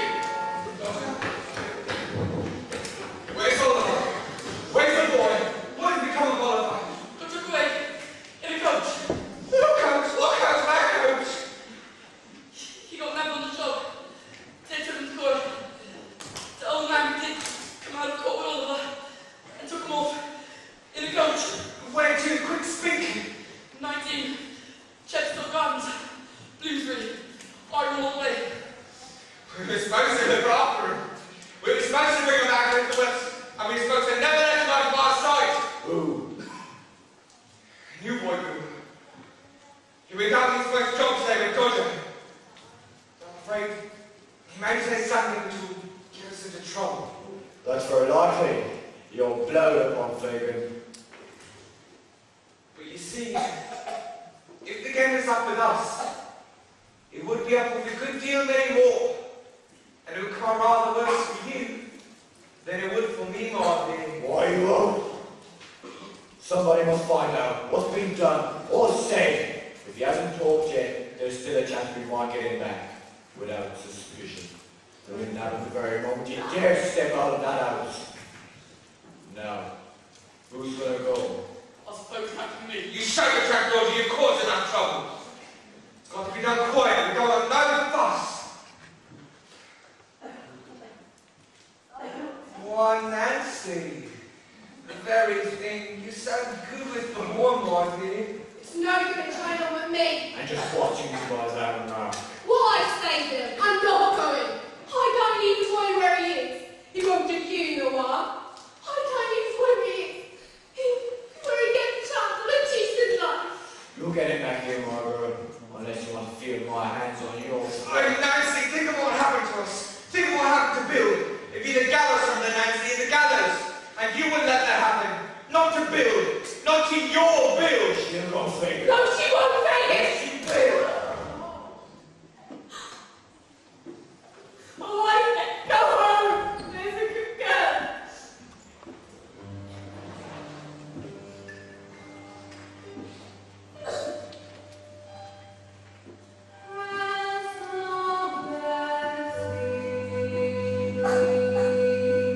Where's Oliver? Where's the boy? What has become of Oliver? Got took away in a coach. What coach? What coach? My coach? He got nabbed on the job. They took him to court. The old man did come out of court with Oliver and took him off in a coach. Where to? Quick speak! 19, Chepstow Gardens, Bloomsbury, Iron all the way. We were supposed to look after him. We were supposed to bring him back into us, and we were supposed to never let him out of our sight. Ooh. You boy, you. He began his first job today with Dodger. I'm afraid he may say something to get us into trouble. That's very likely. You're blown upon, Fagan. But you see, if the game is up with us, it would be up with a good deal many more. And it would come rather worse for you than it would for me, Martin. Why you won't? Somebody must find out what's been done or said. If he hasn't talked yet, there's still a chance we might get him back without suspicion. So in that at the very moment he dares step out of that house. Now, who's gonna go? I suppose it happened to me. You shut your trap door, you've caused enough trouble. It's got to be done quiet, we don't want no fuss. Why, Nancy, the very thing you sound good with before, Martin. It's no good trying on with me. And just watching you guys out and around. Why stay there? I'm not going. I can't even find where he is. He won't do you no harm. I can't even find where he is. Where he gets the chance of a decent life. You'll get it back here, Margaret, unless you want to feel my hands on yours. Oh, Nancy, think of what happened to us. Think of what happened to Bill. It'd be the gallows from the Nancy, the gallows. And you wouldn't let that happen. Not to Bill. Not to your Bill. She'll go fake it. No, she won't fake it. Yes, she will. Oh, I go home. There's a good girl. As long as we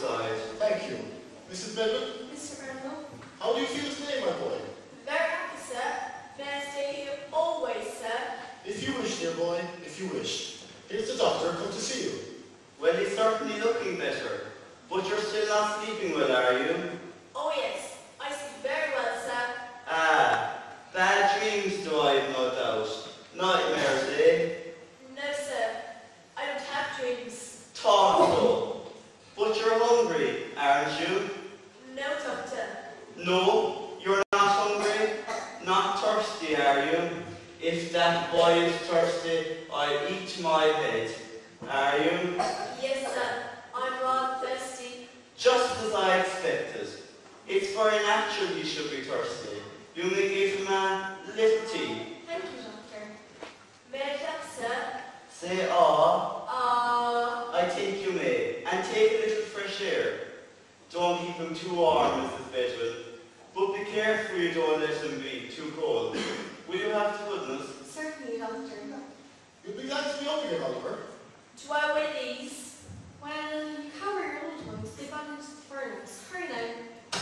side. Thank you. Mrs. Bedman, Mr. Brownlow? how do you feel today, my boy? Very happy, sir. May I stay here always, sir? If you wish, dear boy, if you wish. Here's the doctor come to see you. Well, he's certainly looking better. But you're still not sleeping well, are you? Oh, yes. I sleep very well, sir. Ah, bad dreams do I have no doubt. Nightmares, eh? No, sir. I don't have dreams. Thought so. But you're hungry, aren't you? No, doctor. No, you're not hungry? Not thirsty, are you? If that boy is thirsty, I'll eat my head. Are you? Yes, sir. I'm rather thirsty. Just as I expected. It's very natural you should be thirsty. You may give him a little tea. Thank you, doctor. May I help, sir? Say I think you may. And take a little fresh air. Don't keep him too warm, Mrs. Bedwell. But be careful you don't let him be too cold. Will you have the goodness? Certainly, doctor. You'll be glad to be up again, Oliver. Do I wear these? Well, you cover your old ones. They've gone into the furnace. Hurry now.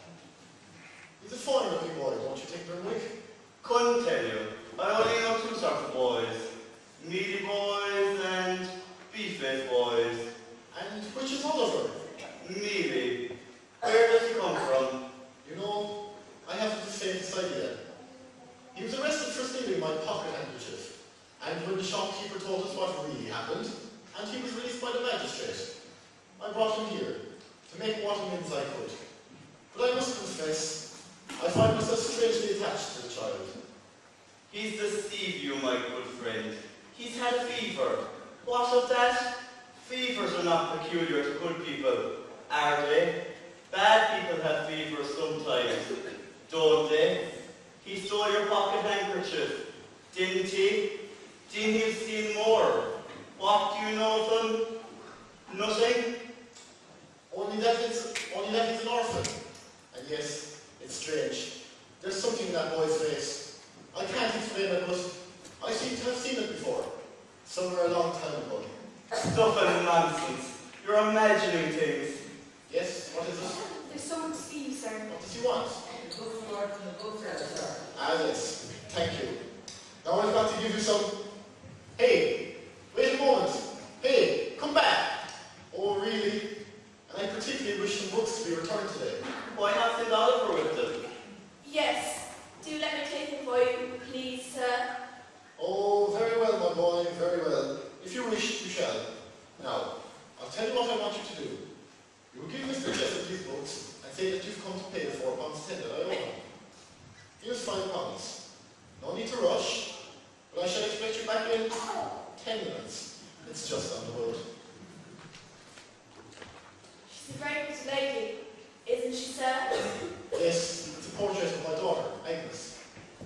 He's a fine looking boy, don't you think, Grimwick? Couldn't tell you. I only know two sorts of boys. Mealy boys and beef-faced boys. And which is Oliver? Mealy. Where does he come from? You know, I haven't the faintest idea. He was arrested for stealing my pocket handkerchief. And when the shopkeeper told us what really happened, and he was released by the magistrate, I brought him here to make what amends I could. But I must confess, I find myself strangely attached to the child. He's deceived you, my good friend. He's had a fever. What of that? Fevers are not peculiar to good people, are they? Bad people have fevers sometimes, don't they? He stole your pocket handkerchief, didn't he? Didn't he steal more? What do you know of him? Nothing? Only that he's an orphan. And yes, it's strange. There's something in that boy's face. I can't explain it, but I seem to have seen it before. Somewhere a long time ago. Stuff and nonsense. You're imagining things. Yes, what is it? There's someone to see you, sir. What does he want? Bookstore from the bookseller, sir. Ah, yes. Thank you. Now I've got to give you some... Hey, wait a moment. Hey, come back. Oh, really? And I particularly wish some books to be returned today. Why not send Oliver with them? Yes. Do let me take them for you, please, sir. Oh, very well, my boy, very well. If you wish, you shall. Now, I'll tell you what I want you to do. You will give Mr. Jessup these books and say that you've come to pay the £4.10 that I owe him. Here's £5. No need to rush, but I shall expect you back in 10 minutes. It's just on the road. She's a very pretty lady, isn't she, sir? Yes, it's a portrait of my daughter, Agnes.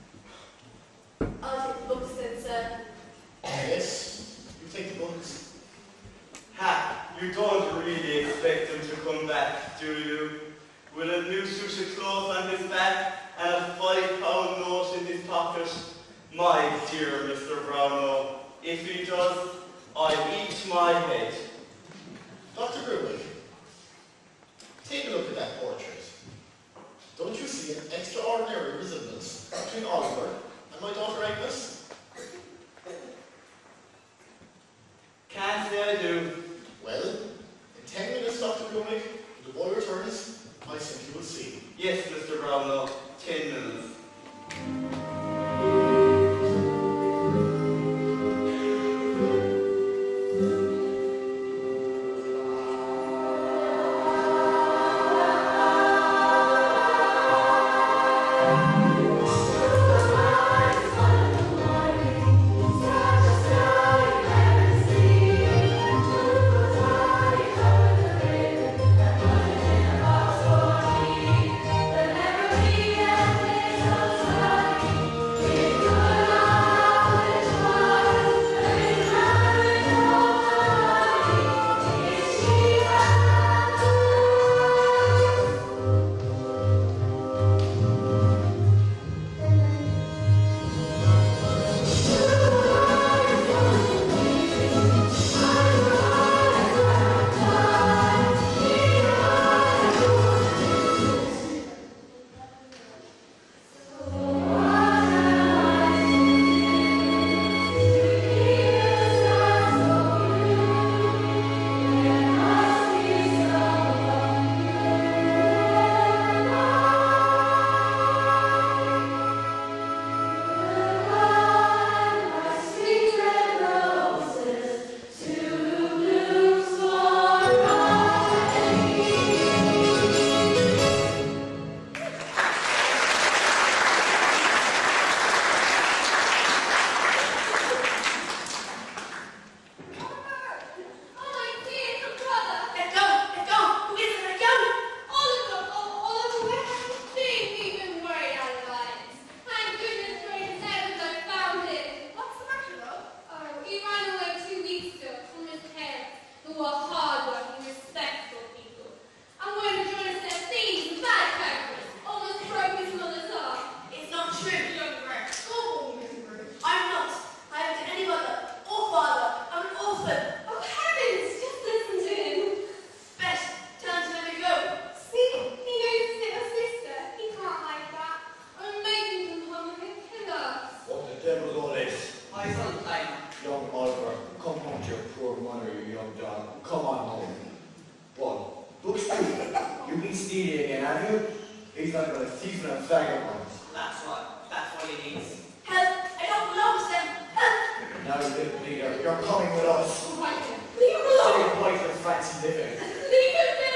I'll take the books then, sir. Yes, you take the books. Ha! You don't really expect him to come back, do you? With a new suit of clothes on his back and a £5 note in his pocket? My dear Mr. Brownlow, if he does, I'll eat my head. Dr. Grimwick, take a look at that portrait. Don't you see an extraordinary resemblance between Oliver and my daughter Agnes? Can't say I do. Well, in 10 minutes, Dr. Grimwick, when the boy returns, I think you will see. Yes, Mr. Brownlow, 10 minutes. Thank you. books too. You've been stealing again, have you? He's not got a thief and a vagabond. That's what he needs. Help! I don't belong to them! Help! Now, you little leader, you're coming with us. All right then. Leave him alone! Say goodbye to your fancy living. Leave him alone!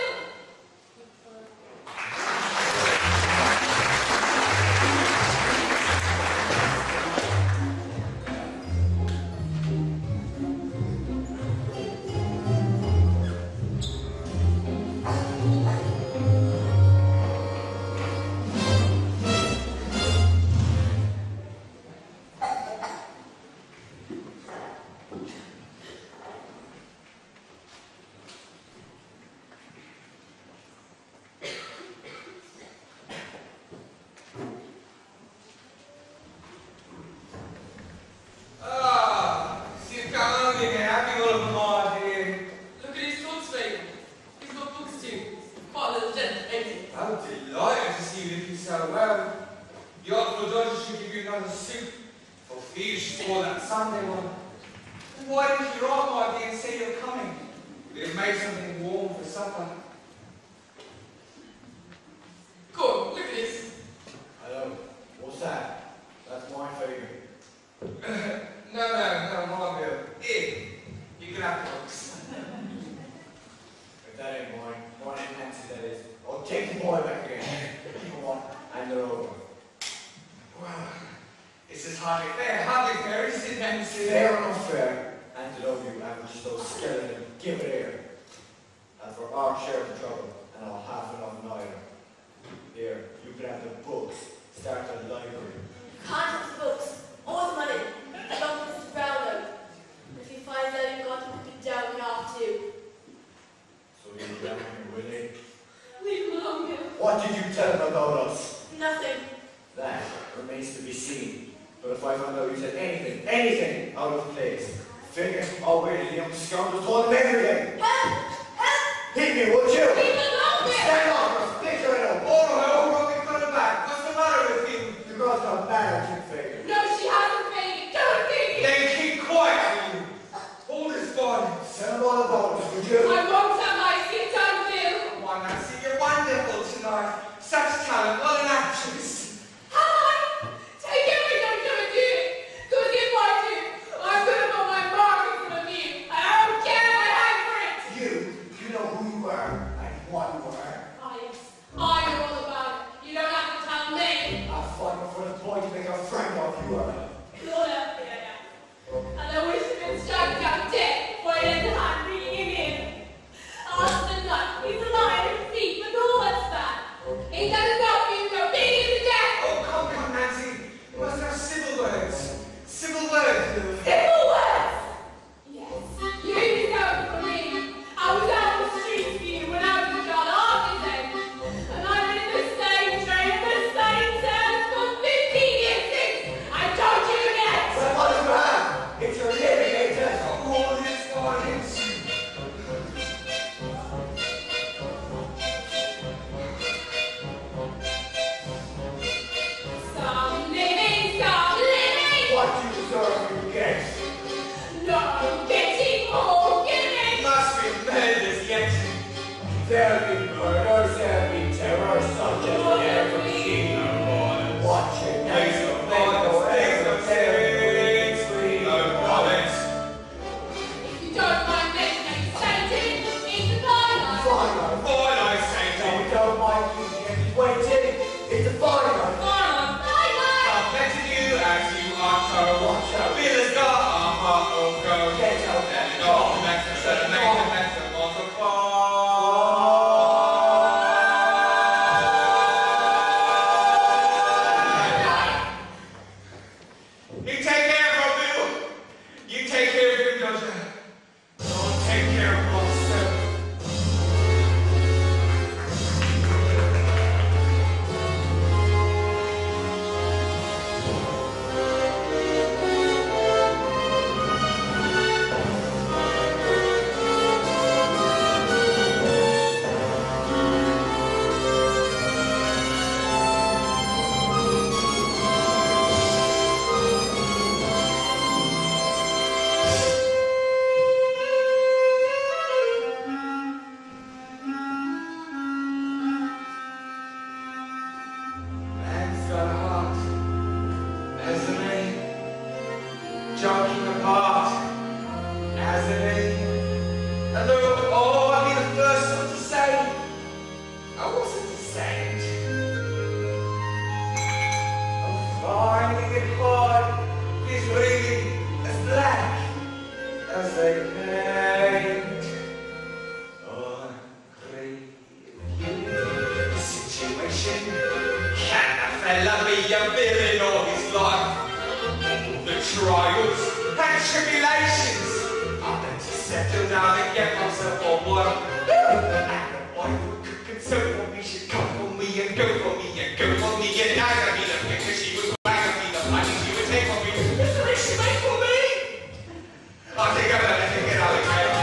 fella be a villain all his life. The trials and tribulations, I had to settle down and get myself a while. And the boy would cook and sew for me, she'd come for me and go for me and go for me, and I'd be the picture, she would wag me, the money she would take from me. It's the rich she made for me. I think I better take it out again.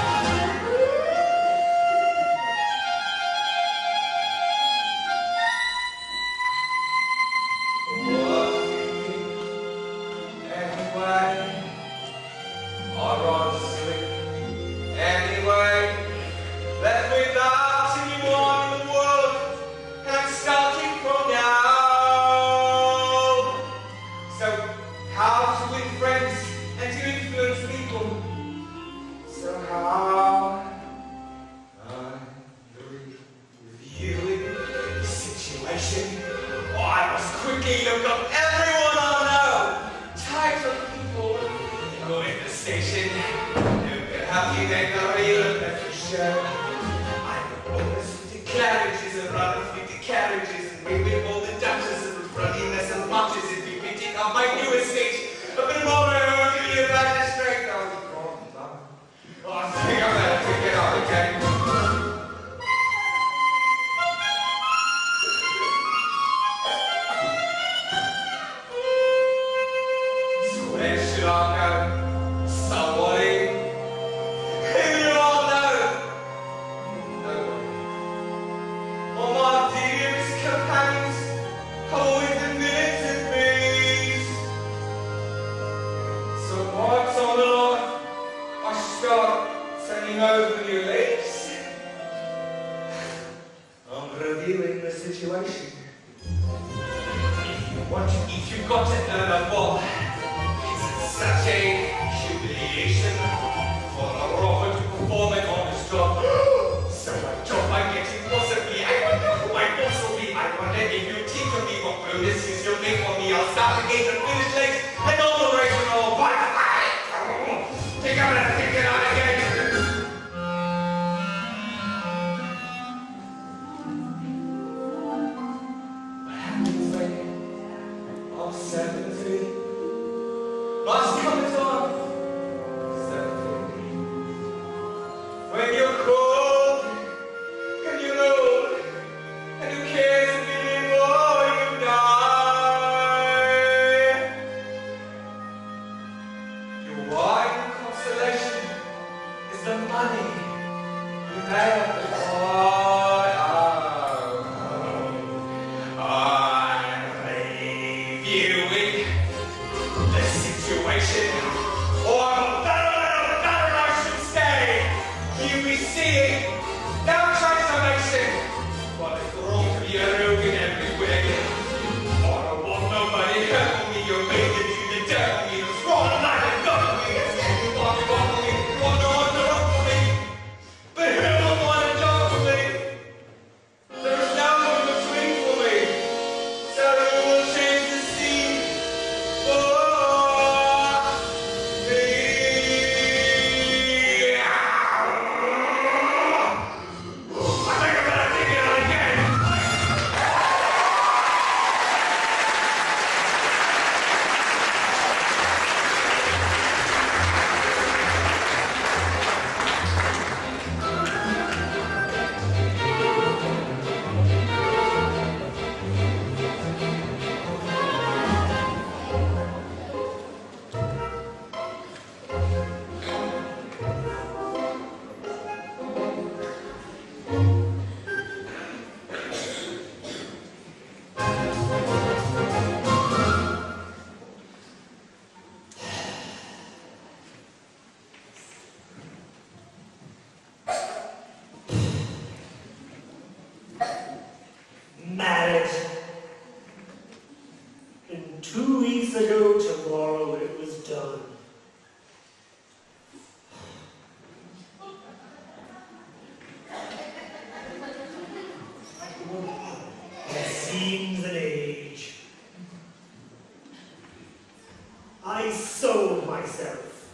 I sold myself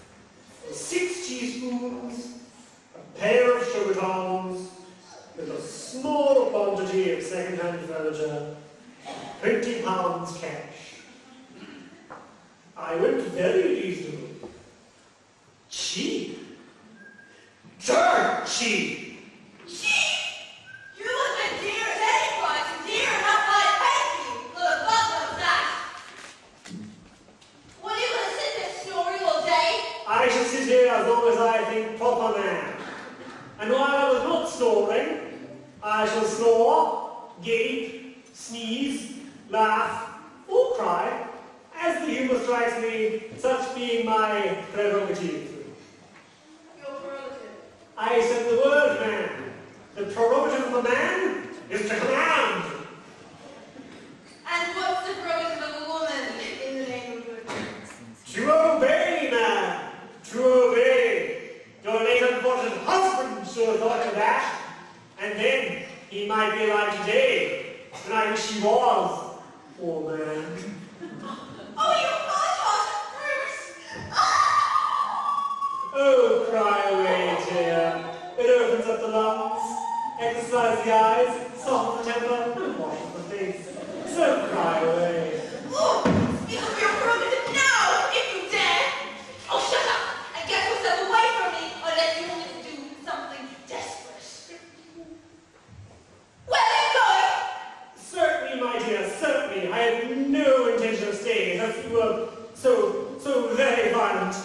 6 teaspoons, a pair of sugar tongs, with a small quantity of second-hand furniture, £20 cash. I went very reasonable. Cheap. Dirt cheap. Cheap! You look at dear at any price, and dear enough I'd pay for you. Look, fuck of that. What are you going to sit there snoring all day? I shall sit here as long as I think proper man. And while I was not snoring, I shall snore, gape, sneeze, laugh, or cry, as the humour strikes me, such being my prerogative. Your prerogative. I said the word man. The prerogative of a man is to command. And what's the prerogative of a woman in the name of good? To obey, man. To obey. Your late unfortunate husband sure thought of that. And then he might be alive today. And I wish he was. Poor man. Oh, you thought Oh, cry away, dear. It opens up the lungs, exercises the eyes, softens the temper, and washes the face. So cry away. Oh, speak of your prerogative now, if you dare. Oh, shut up and get yourself away from me, unless you want me to do something desperate. Where are you going? Certainly, my dear, certainly. I had no intention of staying, as you were so very violent.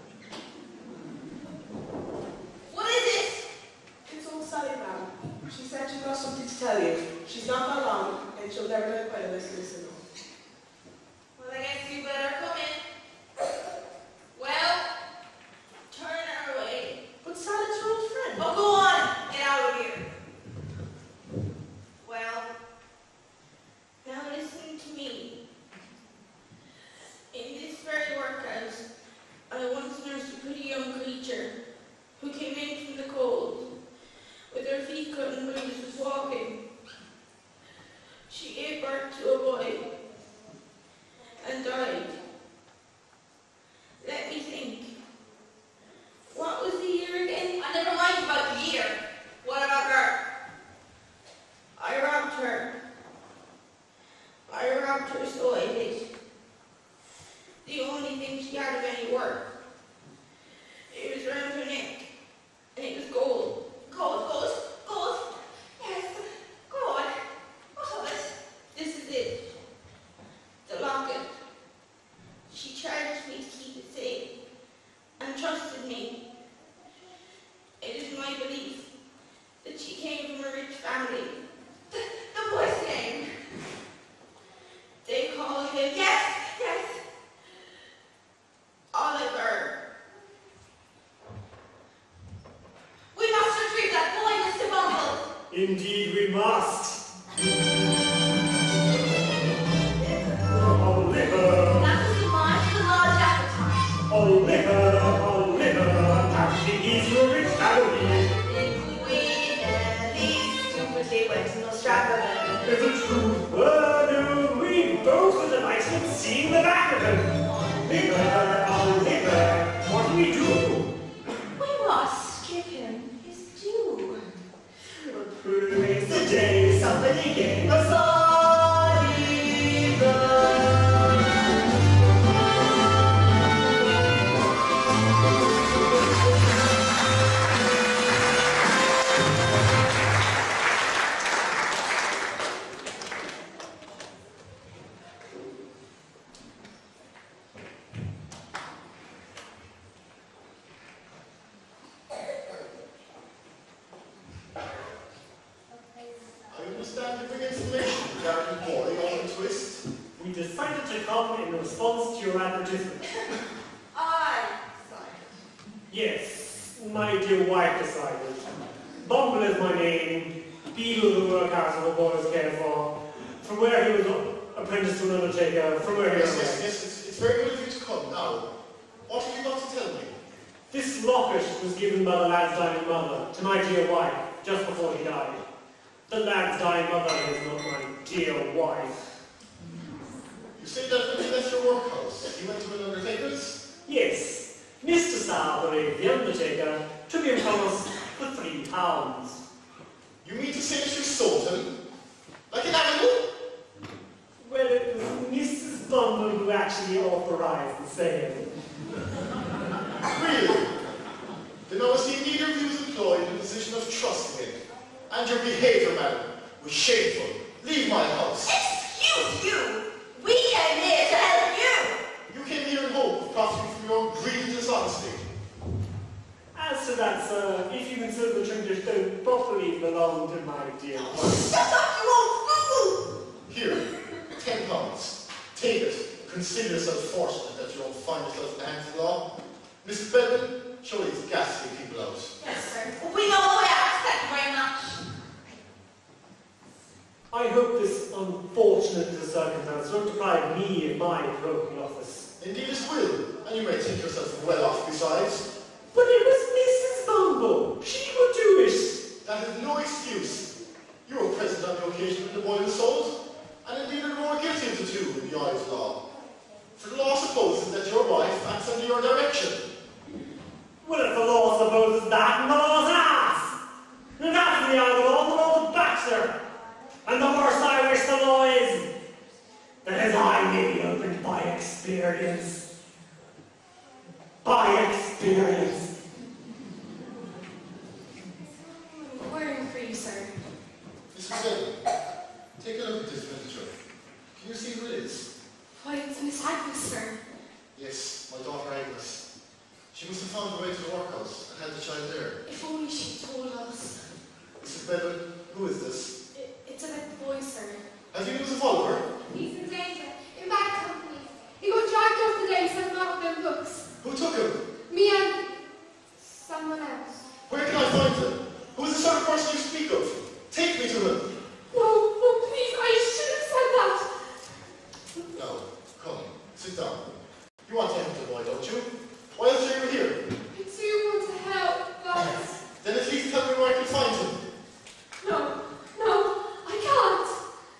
What is it? It's old Sally now. She said she's got something to tell you. She's not that long, and she'll never know quite a listen. Well, I guess you better come in. Well, turn her away. But Sally's her old friend. Oh, go on. Get out of here. Well, now listen to me. In this very workhouse, I once nursed a pretty young creature who came in from the cold, with her feet cut and bruises walking. She gave birth to a boy and died. Let me think. What was the year again? I never mind about the year. What about her? I robbed her. I robbed her, so I did. The only thing she had of any worth. It was around her neck, and it was gold. Gold. Yes, gold. What of it? This is it. The locket. She charged me to keep it safe, and trusted me. It is my belief that she came from a rich family. The boy's name. They call him, yes, Oliver. We must retrieve that boy, Mr. Bumble. Indeed we must. Oliver. That was the mind of the large appetite. Oliver. Actually, he's your rich family. Stupidly went to Nostradamus. Is it true? No, we both were delighted at seeing the back of him. Oliver, what do we do? We must give him his due. Praise the day somebody gave us Oliver. I understand you bring information regarding the boy on the twist. We decided to come in response to your advertisement. I decided. Yes, my dear wife decided. Bumble is my name. Beadle the workhouse of the boys care for. From where he was apprenticed to an undertaker, from where he was. Yes, it's very good of you to come. Now, what have you got to tell me? This locket was given by the lad's dying mother to my dear wife just before he died. The lad's dying mother is not my dear wife. You say that when you left your workhouse, you went to an undertaker's? Yes, Mr. Salisbury, the undertaker, took him from us for £3. You mean to say that you sold him? Like an animal? actually authorise the sale. Really? Then I was seeing neither of you was employed in a position of trust in him. And your behaviour, madam, was shameful. Leave my house. Excuse you! We came here to help you! You came here in hope of profiting from your own greed and dishonesty. As to that, sir, if you consider the trinkets don't properly belong to my dear wife. Shut up, you old fool! Here, £10. Take it. Consider yourself fortunate that you don't find yourself in the hands of the law. Mr. Bedman, show these ghastly people out. Yes, sir. We know the way out. Thank you very much. I hope this unfortunate circumstance won't deprive me of my broken office. Indeed it will, and you may think yourself well off besides. But it was Mrs. Bumble. She would do it. That is no excuse. You were present on the occasion when the boy was sold, and indeed are more guilty of the two in the eyes of law. For the law supposes that your wife acts under your direction. Well, if the law supposes that, and the law's ass. And that's the other law, the law's a bachelor. And the worst I wish the law is, that his eye may be opened by experience. By experience. I'm inquiring for you, sir. Mrs. Bedman, take a look at this miniature. Can you see who it is? Why, it's Miss Agnes, sir. Yes, my daughter Agnes. She must have found her way to the workhouse and had the child there. If only she told us. Mrs. Bedman, who is this? It's about the boy, sir. Have you news of Oliver? He's in danger, in bad company. He got dragged off the day selling out them books. Who took him? Me and someone else. Where can I find him? Who is the sort of person you speak of? Take me to him. No, please, I should have said that. No, come, sit down. You want to help the boy, don't you? Why else are you here? I do want to help, but... Then at least tell me where I can find him. No, I can't.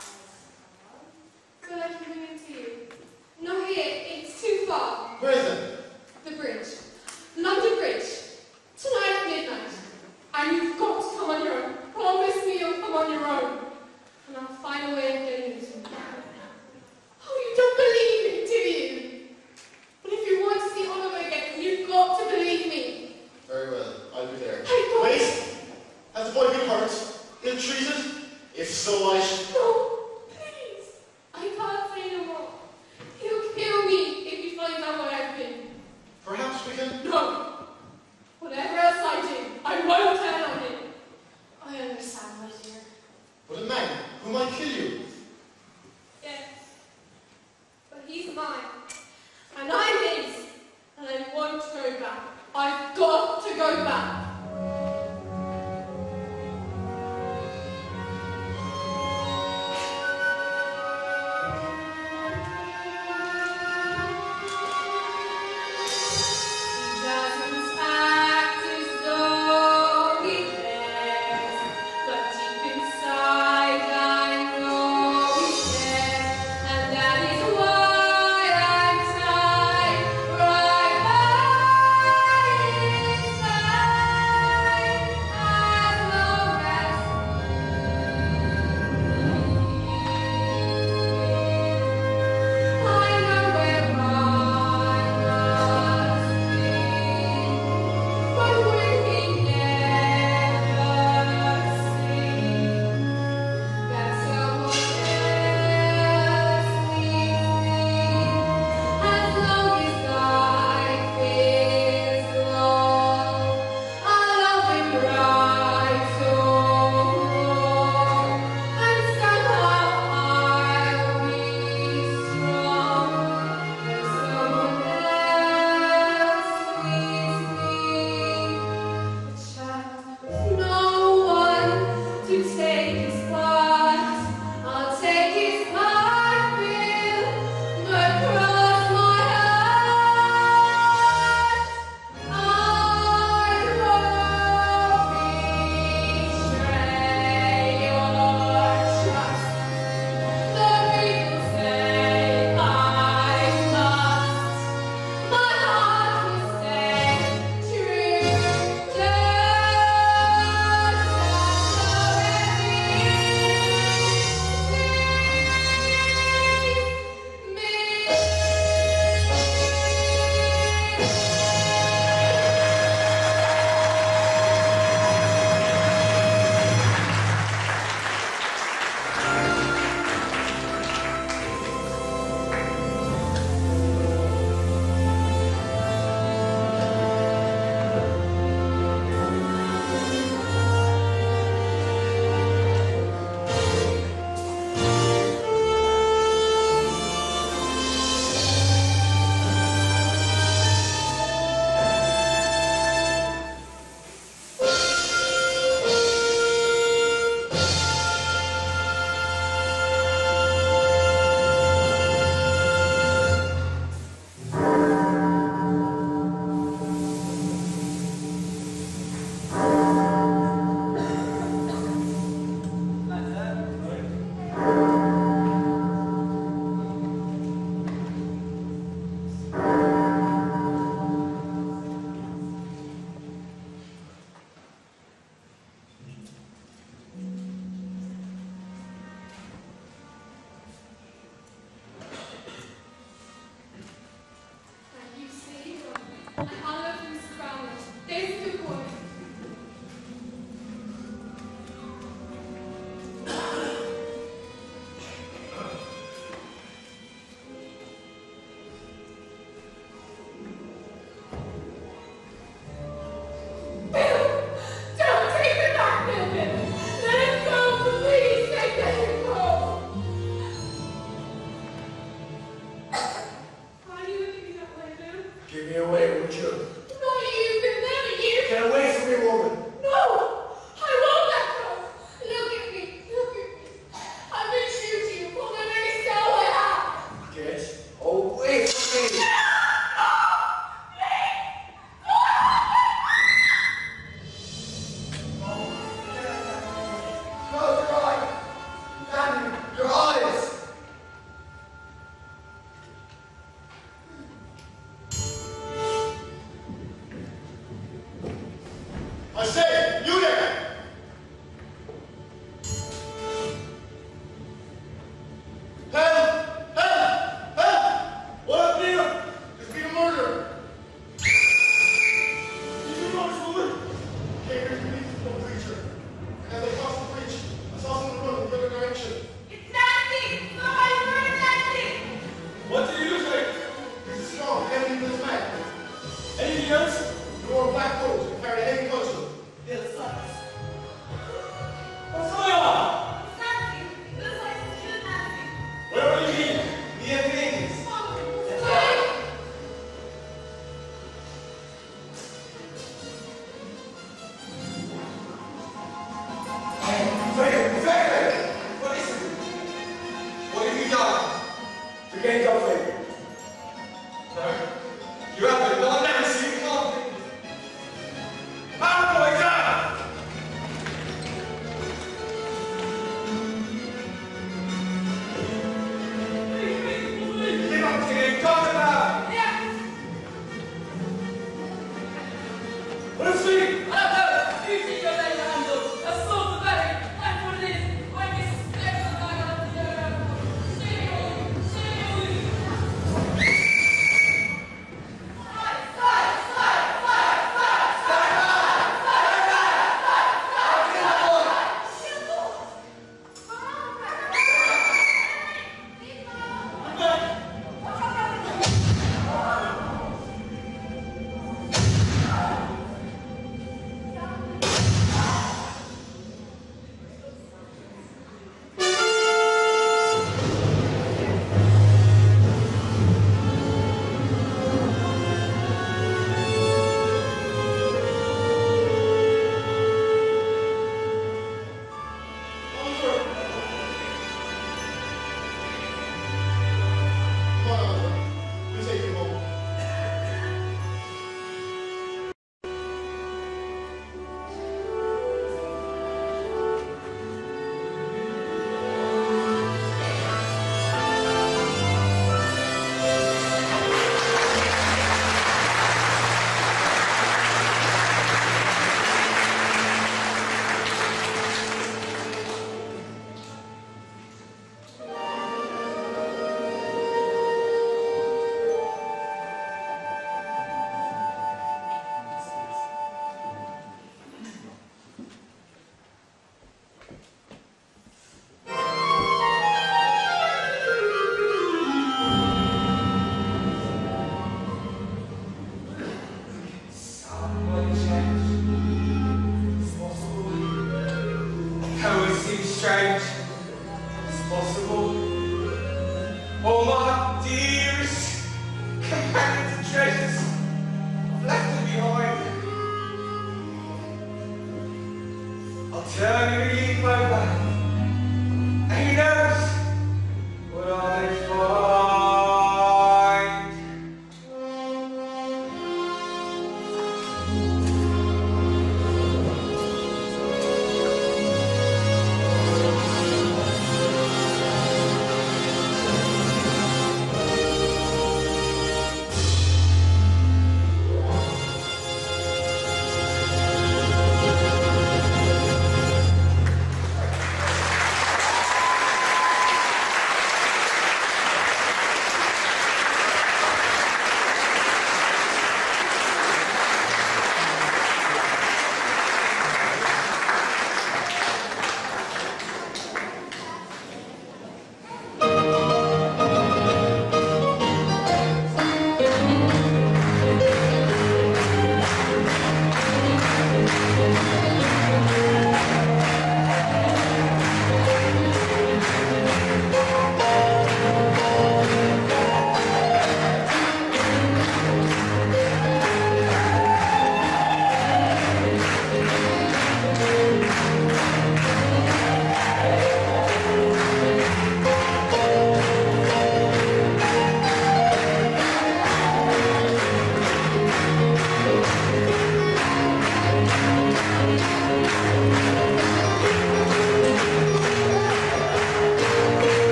But I can bring him to you. No, here, it's too far. Where then? The bridge. London Bridge. Tonight at midnight. And you've got to come on your own. Promise me you'll come on your own. And I'll find a way of getting you to me. Oh, you don't believe me, do you? But if you want to see Oliver again, you've got to believe me. Very well, I'll be there. I Wait! promise. Has the boy been hurt? Ill-treated? If so, I shall... No, please. I can't say no more. He'll kill me if he finds out where I've been. Perhaps we can... No. Whatever else I do, I won't turn on him. I understand, my dear. But a man who might kill you. Yes. But he's mine. And I'm his. And I won't go back. I've got to go back. Doesn't act as though he cares, but deep inside I know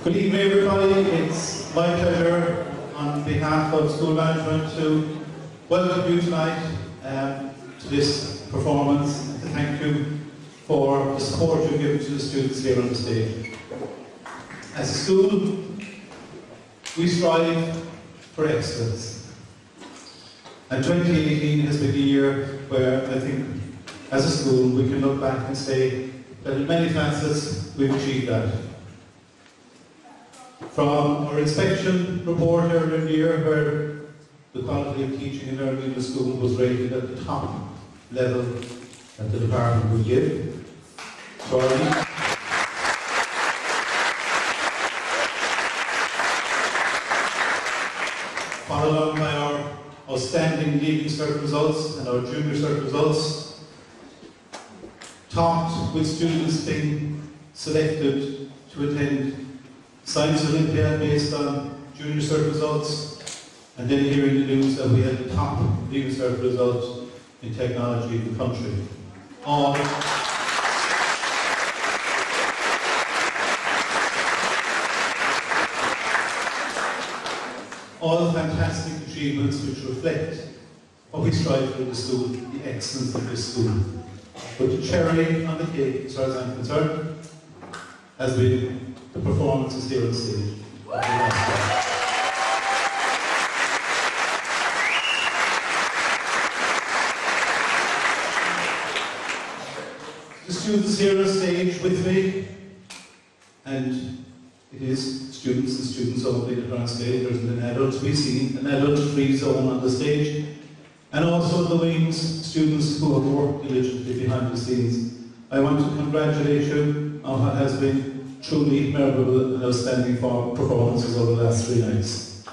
Good evening, everybody. It's my pleasure on behalf of school management to welcome you tonight to this performance and to thank you for the support you've given to the students here on the stage. As a school, we strive for excellence. And 2018 has been a year where I think, as a school, we can look back and say that in many facets we've achieved that. From our inspection report earlier in the year, where the quality of teaching and learning in the school was rated at the top level that the department would give, to our followed on by our outstanding leaving cert results and our junior cert results, topped with students being selected to attend Science Olympiad based on junior cert results, and then hearing the news that we had the top leaving cert result in technology in the country. All fantastic achievements which reflect what we strive for in the school, the excellence of this school. But the cherry on the cake, as far as I'm concerned, has been the performances here on stage. The students here on stage with me, and it is students and students only that are on stage. There isn't an adult. We've seen an adult-free zone on the stage, and also the wings, students who have worked diligently behind the scenes. I want to congratulate you on what has been truly memorable and outstanding performances over the last 3 nights.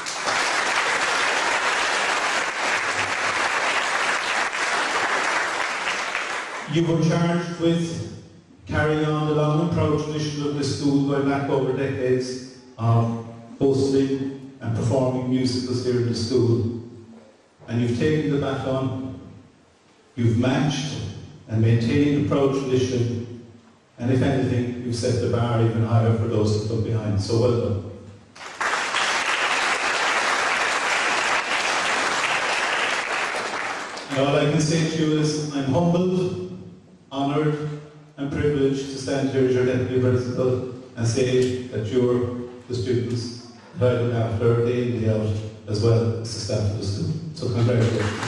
You were charged with carrying on the long and proud tradition of this school going back over decades of hosting and performing musicals here in the school. And you've taken the baton, you've matched and maintained the proud tradition, and if anything, you've set the bar even higher for those that come behind. So well done. And all I can say to you is I'm humbled, honoured and privileged to stand here as your deputy principal and say that you're the students that I look after day in, day out, as well as the staff of the school. So congratulations.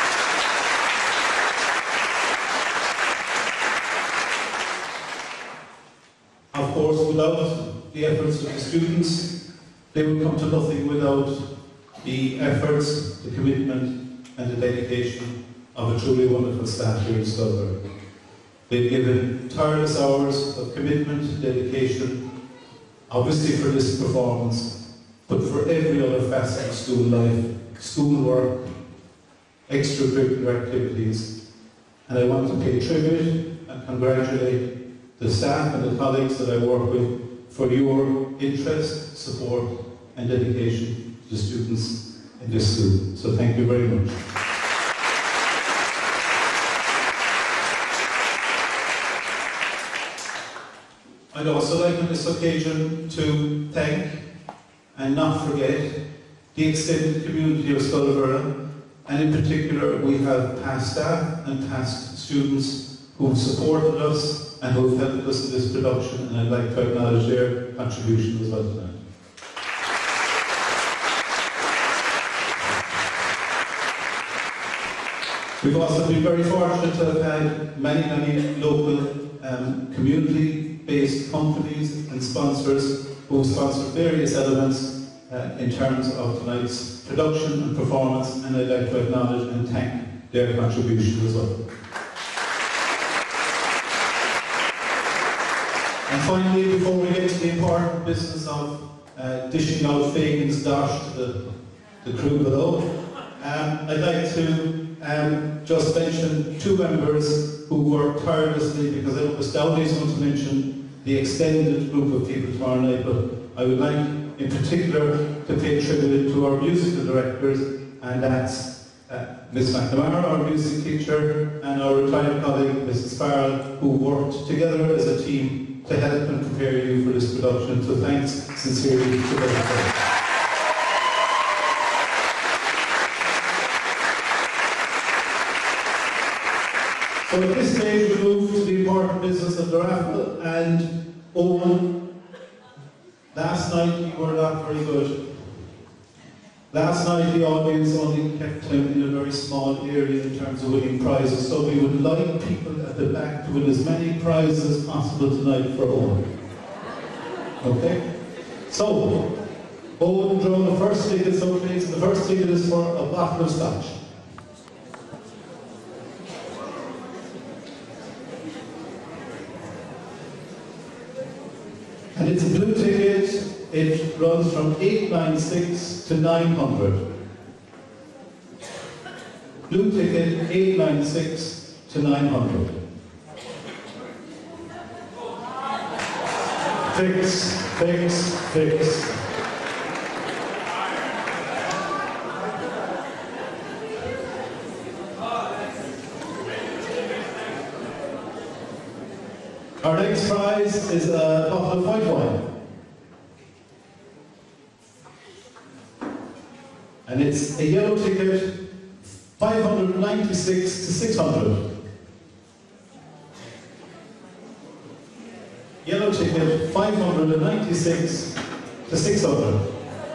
Of course, without the efforts of the students, they would come to nothing without the efforts, the commitment and the dedication of a truly wonderful staff here in Scoil Mhuire. They've given tireless hours of commitment, dedication, obviously for this performance, but for every other facet of school life, school work, extracurricular activities. And I want to pay tribute and congratulate the staff and the colleagues that I work with for your interest, support and dedication to the students in this school. So thank you very much. I'd also like on this occasion to thank and not forget the extended community of Scoil Mhuire, and in particular we have past staff and past students who have supported us and who have helped us in this production, and I'd like to acknowledge their contribution as well tonight. We've also been very fortunate to have had many local community-based companies and sponsors who have sponsored various elements in terms of tonight's production and performance, and I'd like to acknowledge and thank their contribution as well. And finally, before we get to the important business of dishing out Fagin's dosh to the crew below, I'd like to just mention 2 members who worked tirelessly, because I know Dowdy's going to mention the extended group of people tomorrow night, but I would like in particular to pay tribute to our musical directors, and that's Miss McNamara, our music teacher, and our retired colleague Mrs. Farrell, who worked together as a team to help and prepare you for this production. So thanks sincerely to them. So at this stage we move to the important business of the raffle, and Owen, last night you were not very good. Last night the audience only kept time in a very small area in terms of winning prizes, so we would like people at the back to win as many prizes as possible tonight for Owen. Okay? So, Owen drew the first ticket, so please, the first ticket is for a bottle of scotch. And it's a blue ticket. It runs from 896 to 900. Blue ticket 896 to 900. Fix, fix, fix. Our next prize is a bottle of white wine. And it's a yellow ticket, 596 to 600. Yellow ticket, 596 to 600.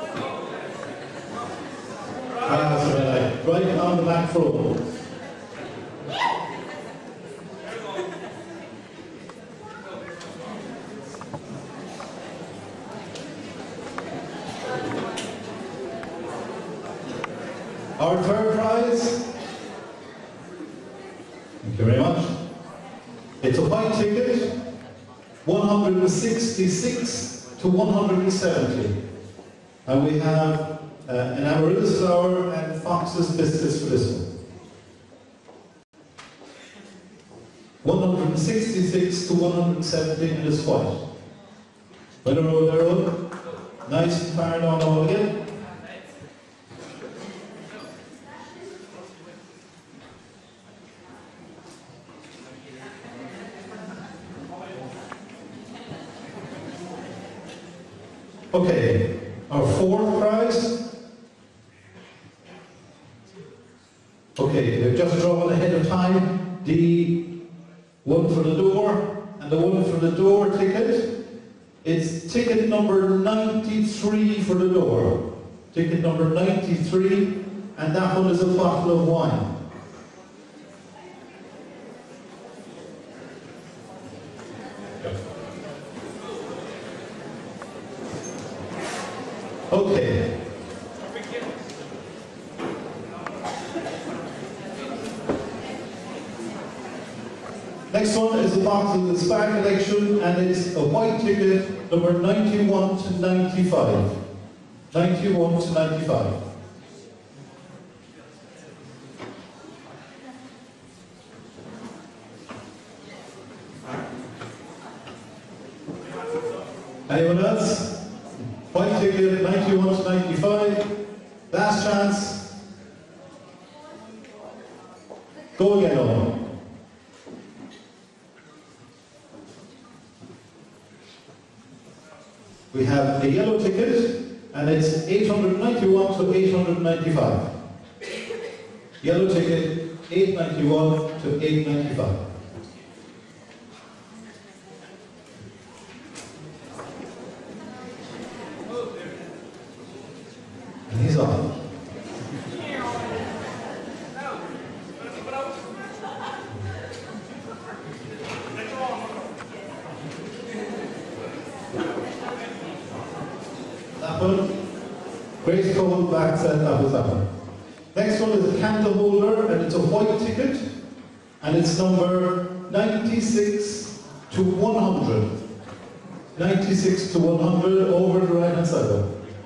Right on the back row. Our third prize, thank you very much. It's a white ticket, 166 to 170. And we have an amaryllis flower and Fox's biscuits for this one. 166 to 170 and it's white. Right a row there, Owen. Nice and far down all again. Okay, our fourth prize. Okay, they've just drawn ahead of time the one for the door and the one for the door ticket. It's ticket number 93 for the door. Ticket number 93, and that one is a bottle of wine. Okay. Next one is the box of the Spa collection, and it's a white ticket, number 91 to 95. 91 to 95. Anyone else? White ticket, 91 to 95. Last chance. Go again, Owen. We have a yellow ticket, and it's 891 to 895. Yellow ticket, 891 to 895. And he's on. That one. Grace Cole back said that was that one. Next one is a candle holder, and it's a white ticket, and it's number 96 to 100. 96 to 100 over the right hand side.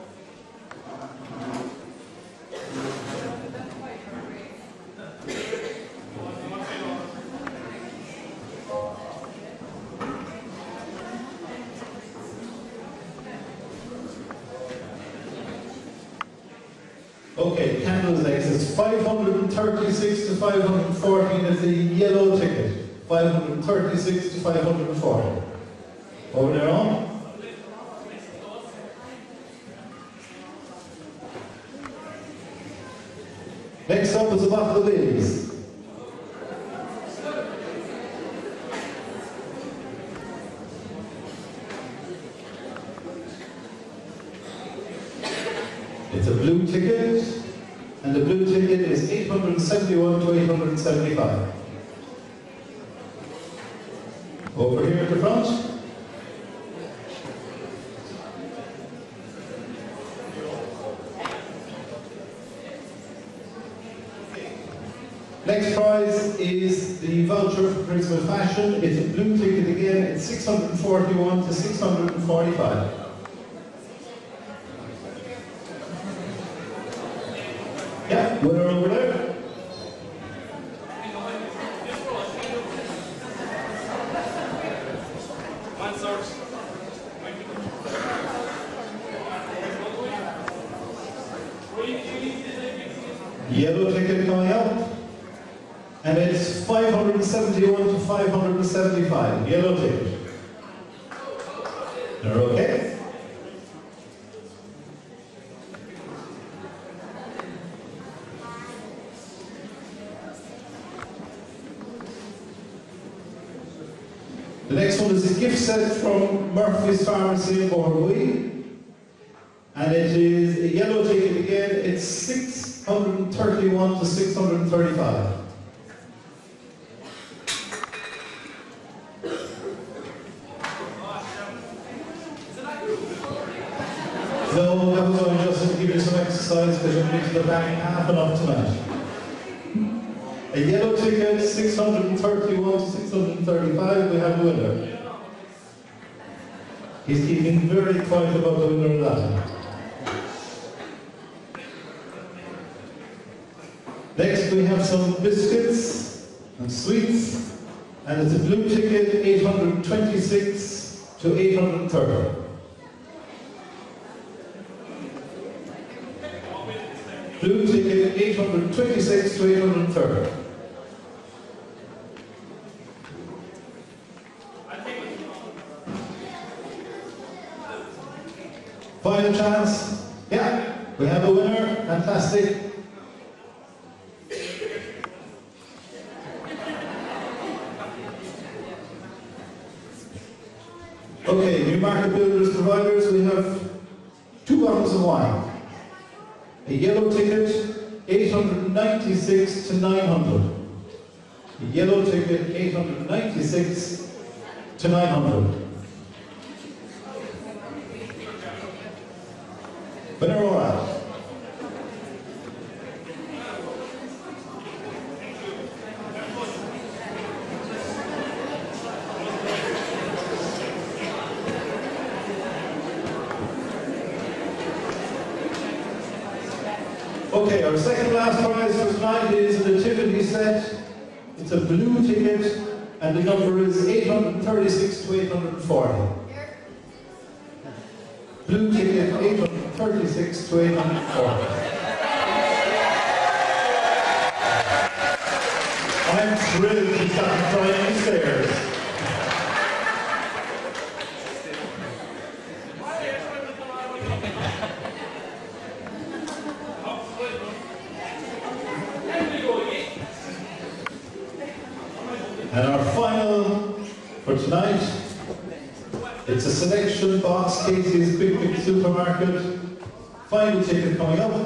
Okay, candles next. It's 536 to 514 is the yellow ticket. 536 to 540. Over there on. Next up is a bottle of Baileys. It's a blue ticket, and the blue ticket is 871 to 875. Over here at the front. Next prize is the voucher for Christmas fashion. It's a blue ticket again. It's 641 to 645. Yeah, winner over there. Yellow ticket coming up. And it's 571 to 575. Yellow ticket. They're okay? The next one is a gift set from Murphy's Pharmacy in Borbuy. And it is a yellow ticket again. It's 631 to 635. No, that was only just to give you some exercise because you're into the back half and up tonight. A yellow ticket, 631 to 635, we have a winner. He's keeping very quiet about the winner of that. Next we have some biscuits and sweets, and it's a blue ticket, 826 to 830. Blue ticket, 826 to 830. Final chance. Yeah, we have a winner. Fantastic. Okay, new market builders providers, we have 2 bottles of wine. A yellow ticket, 896 to 900. A yellow ticket, 896 to 900. Winner all right. Okay, our second last prize for tonight is a nativity set. It's a blue ticket, and the number is 836 to 840. Blue ticket, 836 to 840. I'm thrilled he's got to climb the stairs. And our final for tonight, it's a selection box, Casey's Quick Pick Supermarket. Final ticket coming up.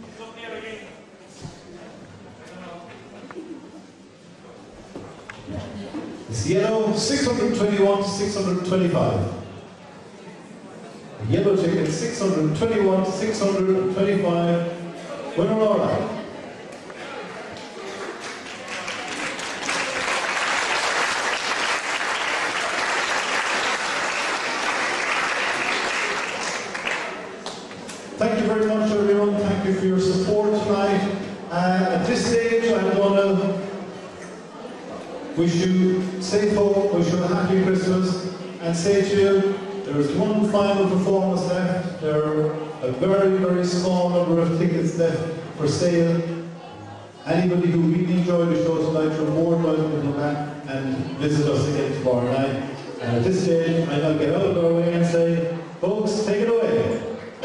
It's yellow, 621 to 625. Yellow ticket, 621 to 625. Winner all right. Thank you very much, everyone. Thank you for your support tonight. At this stage, I'm going to wish you safe home, wish you a happy Christmas, and say to you, there is one final performance left. There are a very, very small number of tickets left for sale. Anybody who really enjoyed the show tonight, you're more welcome to come back and visit us again tomorrow night. And at this stage, I'm going to get out of our way and say, folks, take it away.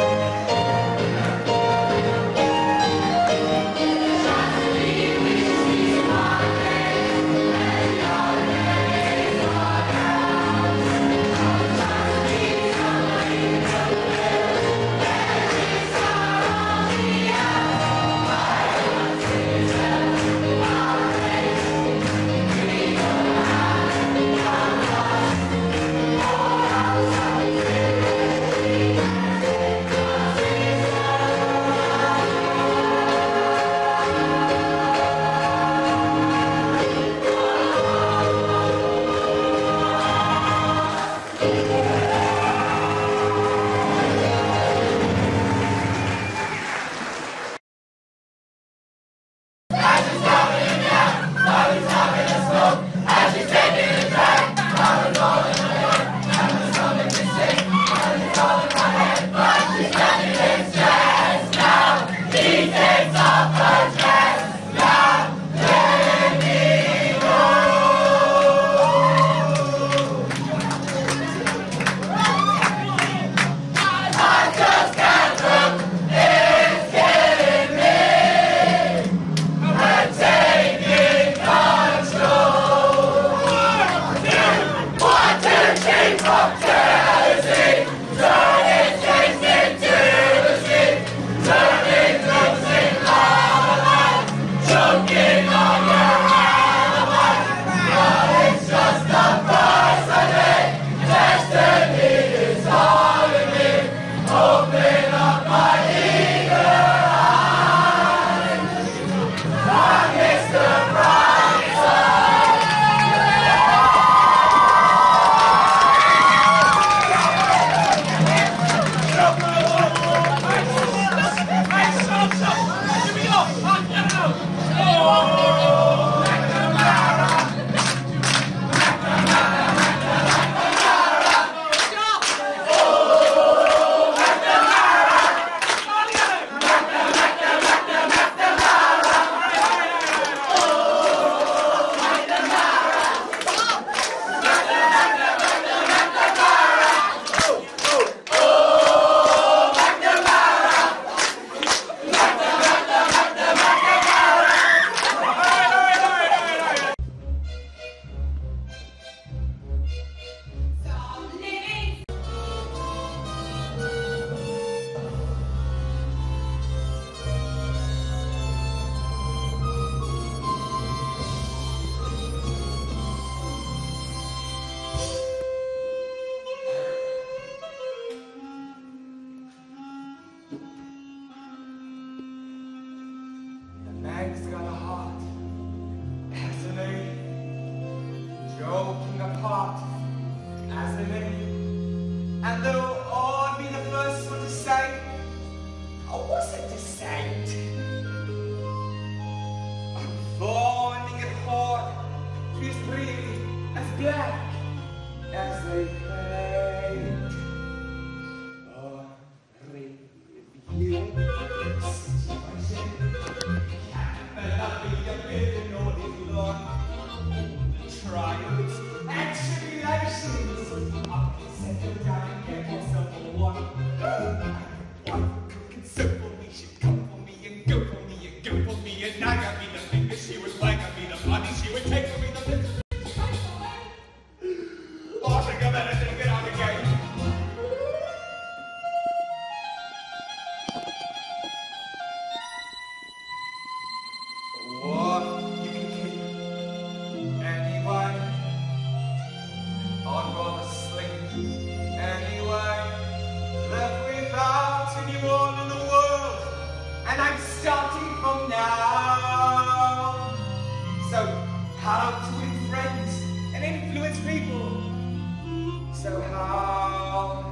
Meg's got a heart, hasn't he? Joking apart, hasn't he? And though I'd be the first one to say, I wasn't a saint. I'm finding it hard to be as pretty, as black as they paint. On reviewing situation. Trials and tribulations. I can settle down and get myself a one. One cooking soup for me, she'd come for me and go for me and go for me and nag at me the finger. She would wag at me the money, she would take from me the fingers. Oh, I think I better get out again. What you can keep anyway. I'd rather sleep anyway. Left without anyone in the world, and I'm starting from now. So how to win friends and influence people. So how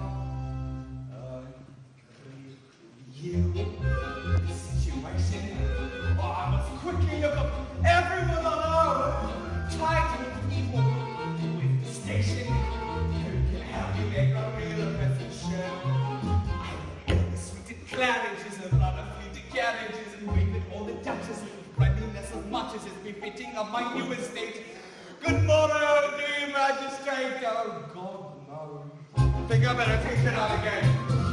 you situation. Oh, I must quickly look up everyone on earth. Try to people with the station who can help you make a real position. I the sweeted clariages and rather fleeted carriages and wait with all the duchesses with friendliness as much as is befitting of my new estate. Good morrow, dear magistrate. Oh God. think I better think it out again.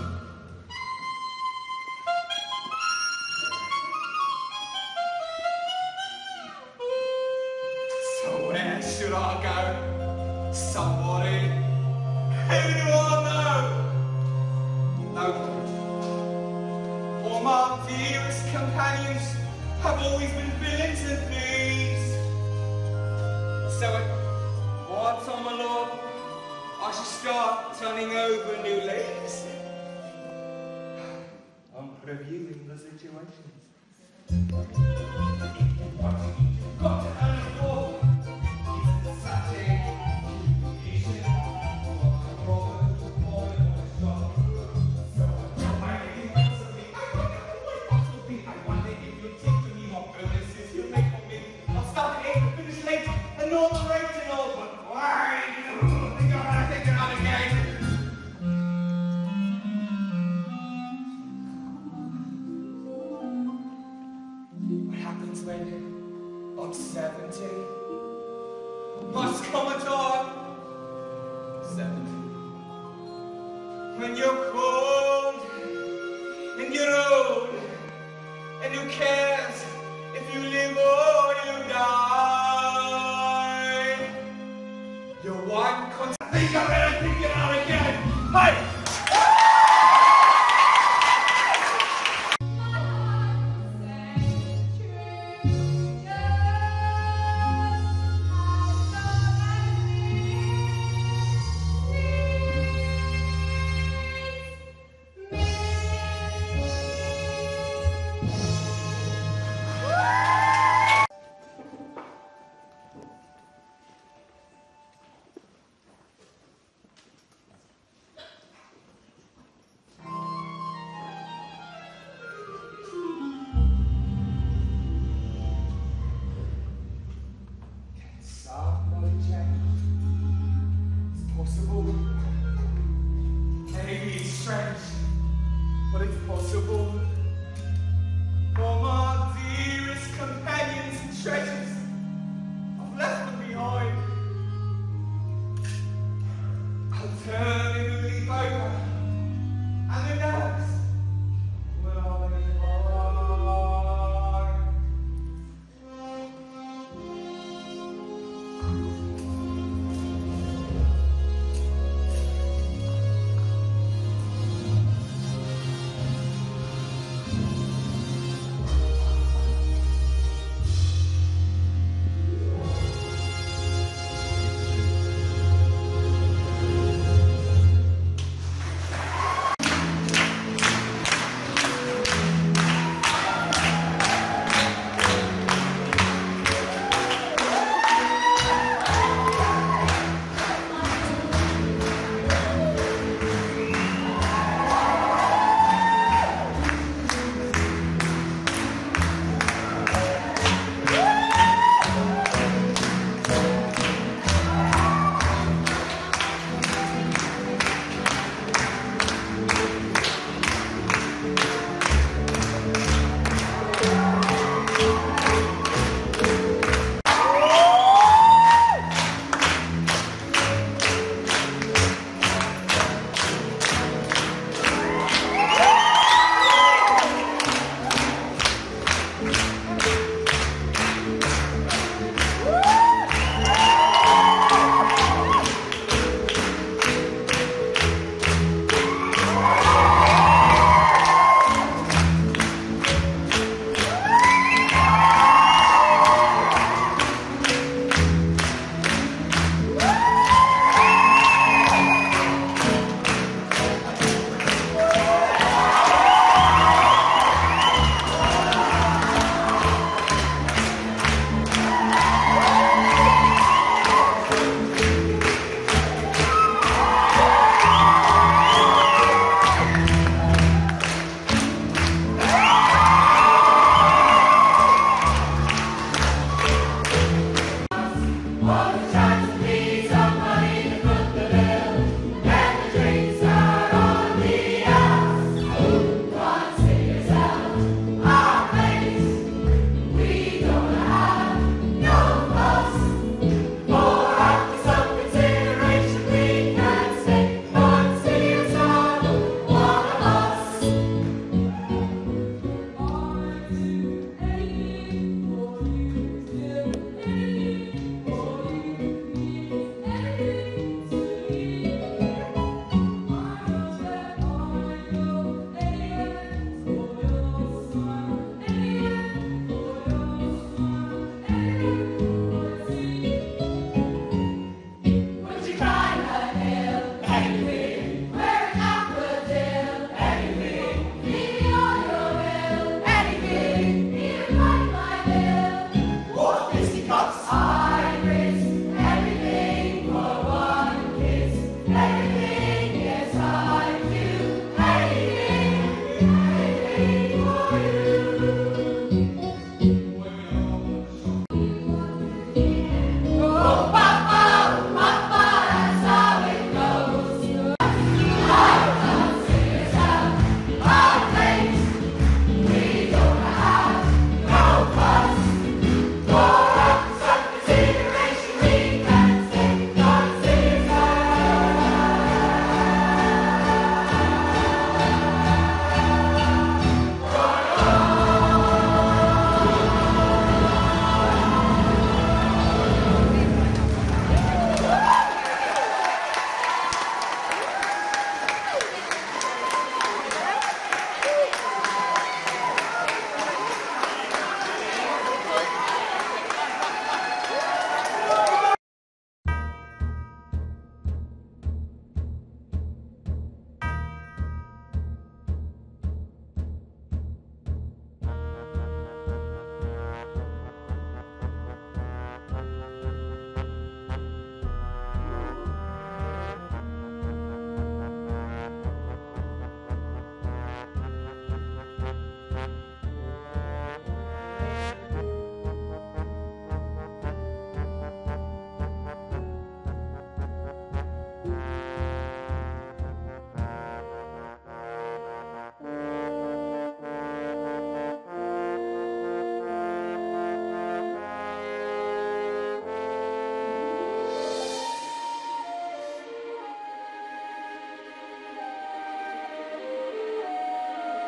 So where should I go? Somebody? Who do I know? Nobody. All my dearest companions have always been villains and thieves. So at once, oh my lord, I should start turning over new leaves. I'm reviewing the situation. Got to earn a war. It's such a easy. I'll start at 8 and finish late, and all the rate and all, but why? Think about it again. What happens when I'm 70? Must come a time. 70. When you're cold, and you're old, and who cares if you live or you die? You're one contact. Think of it and think it out again. Hey!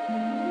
Thank you.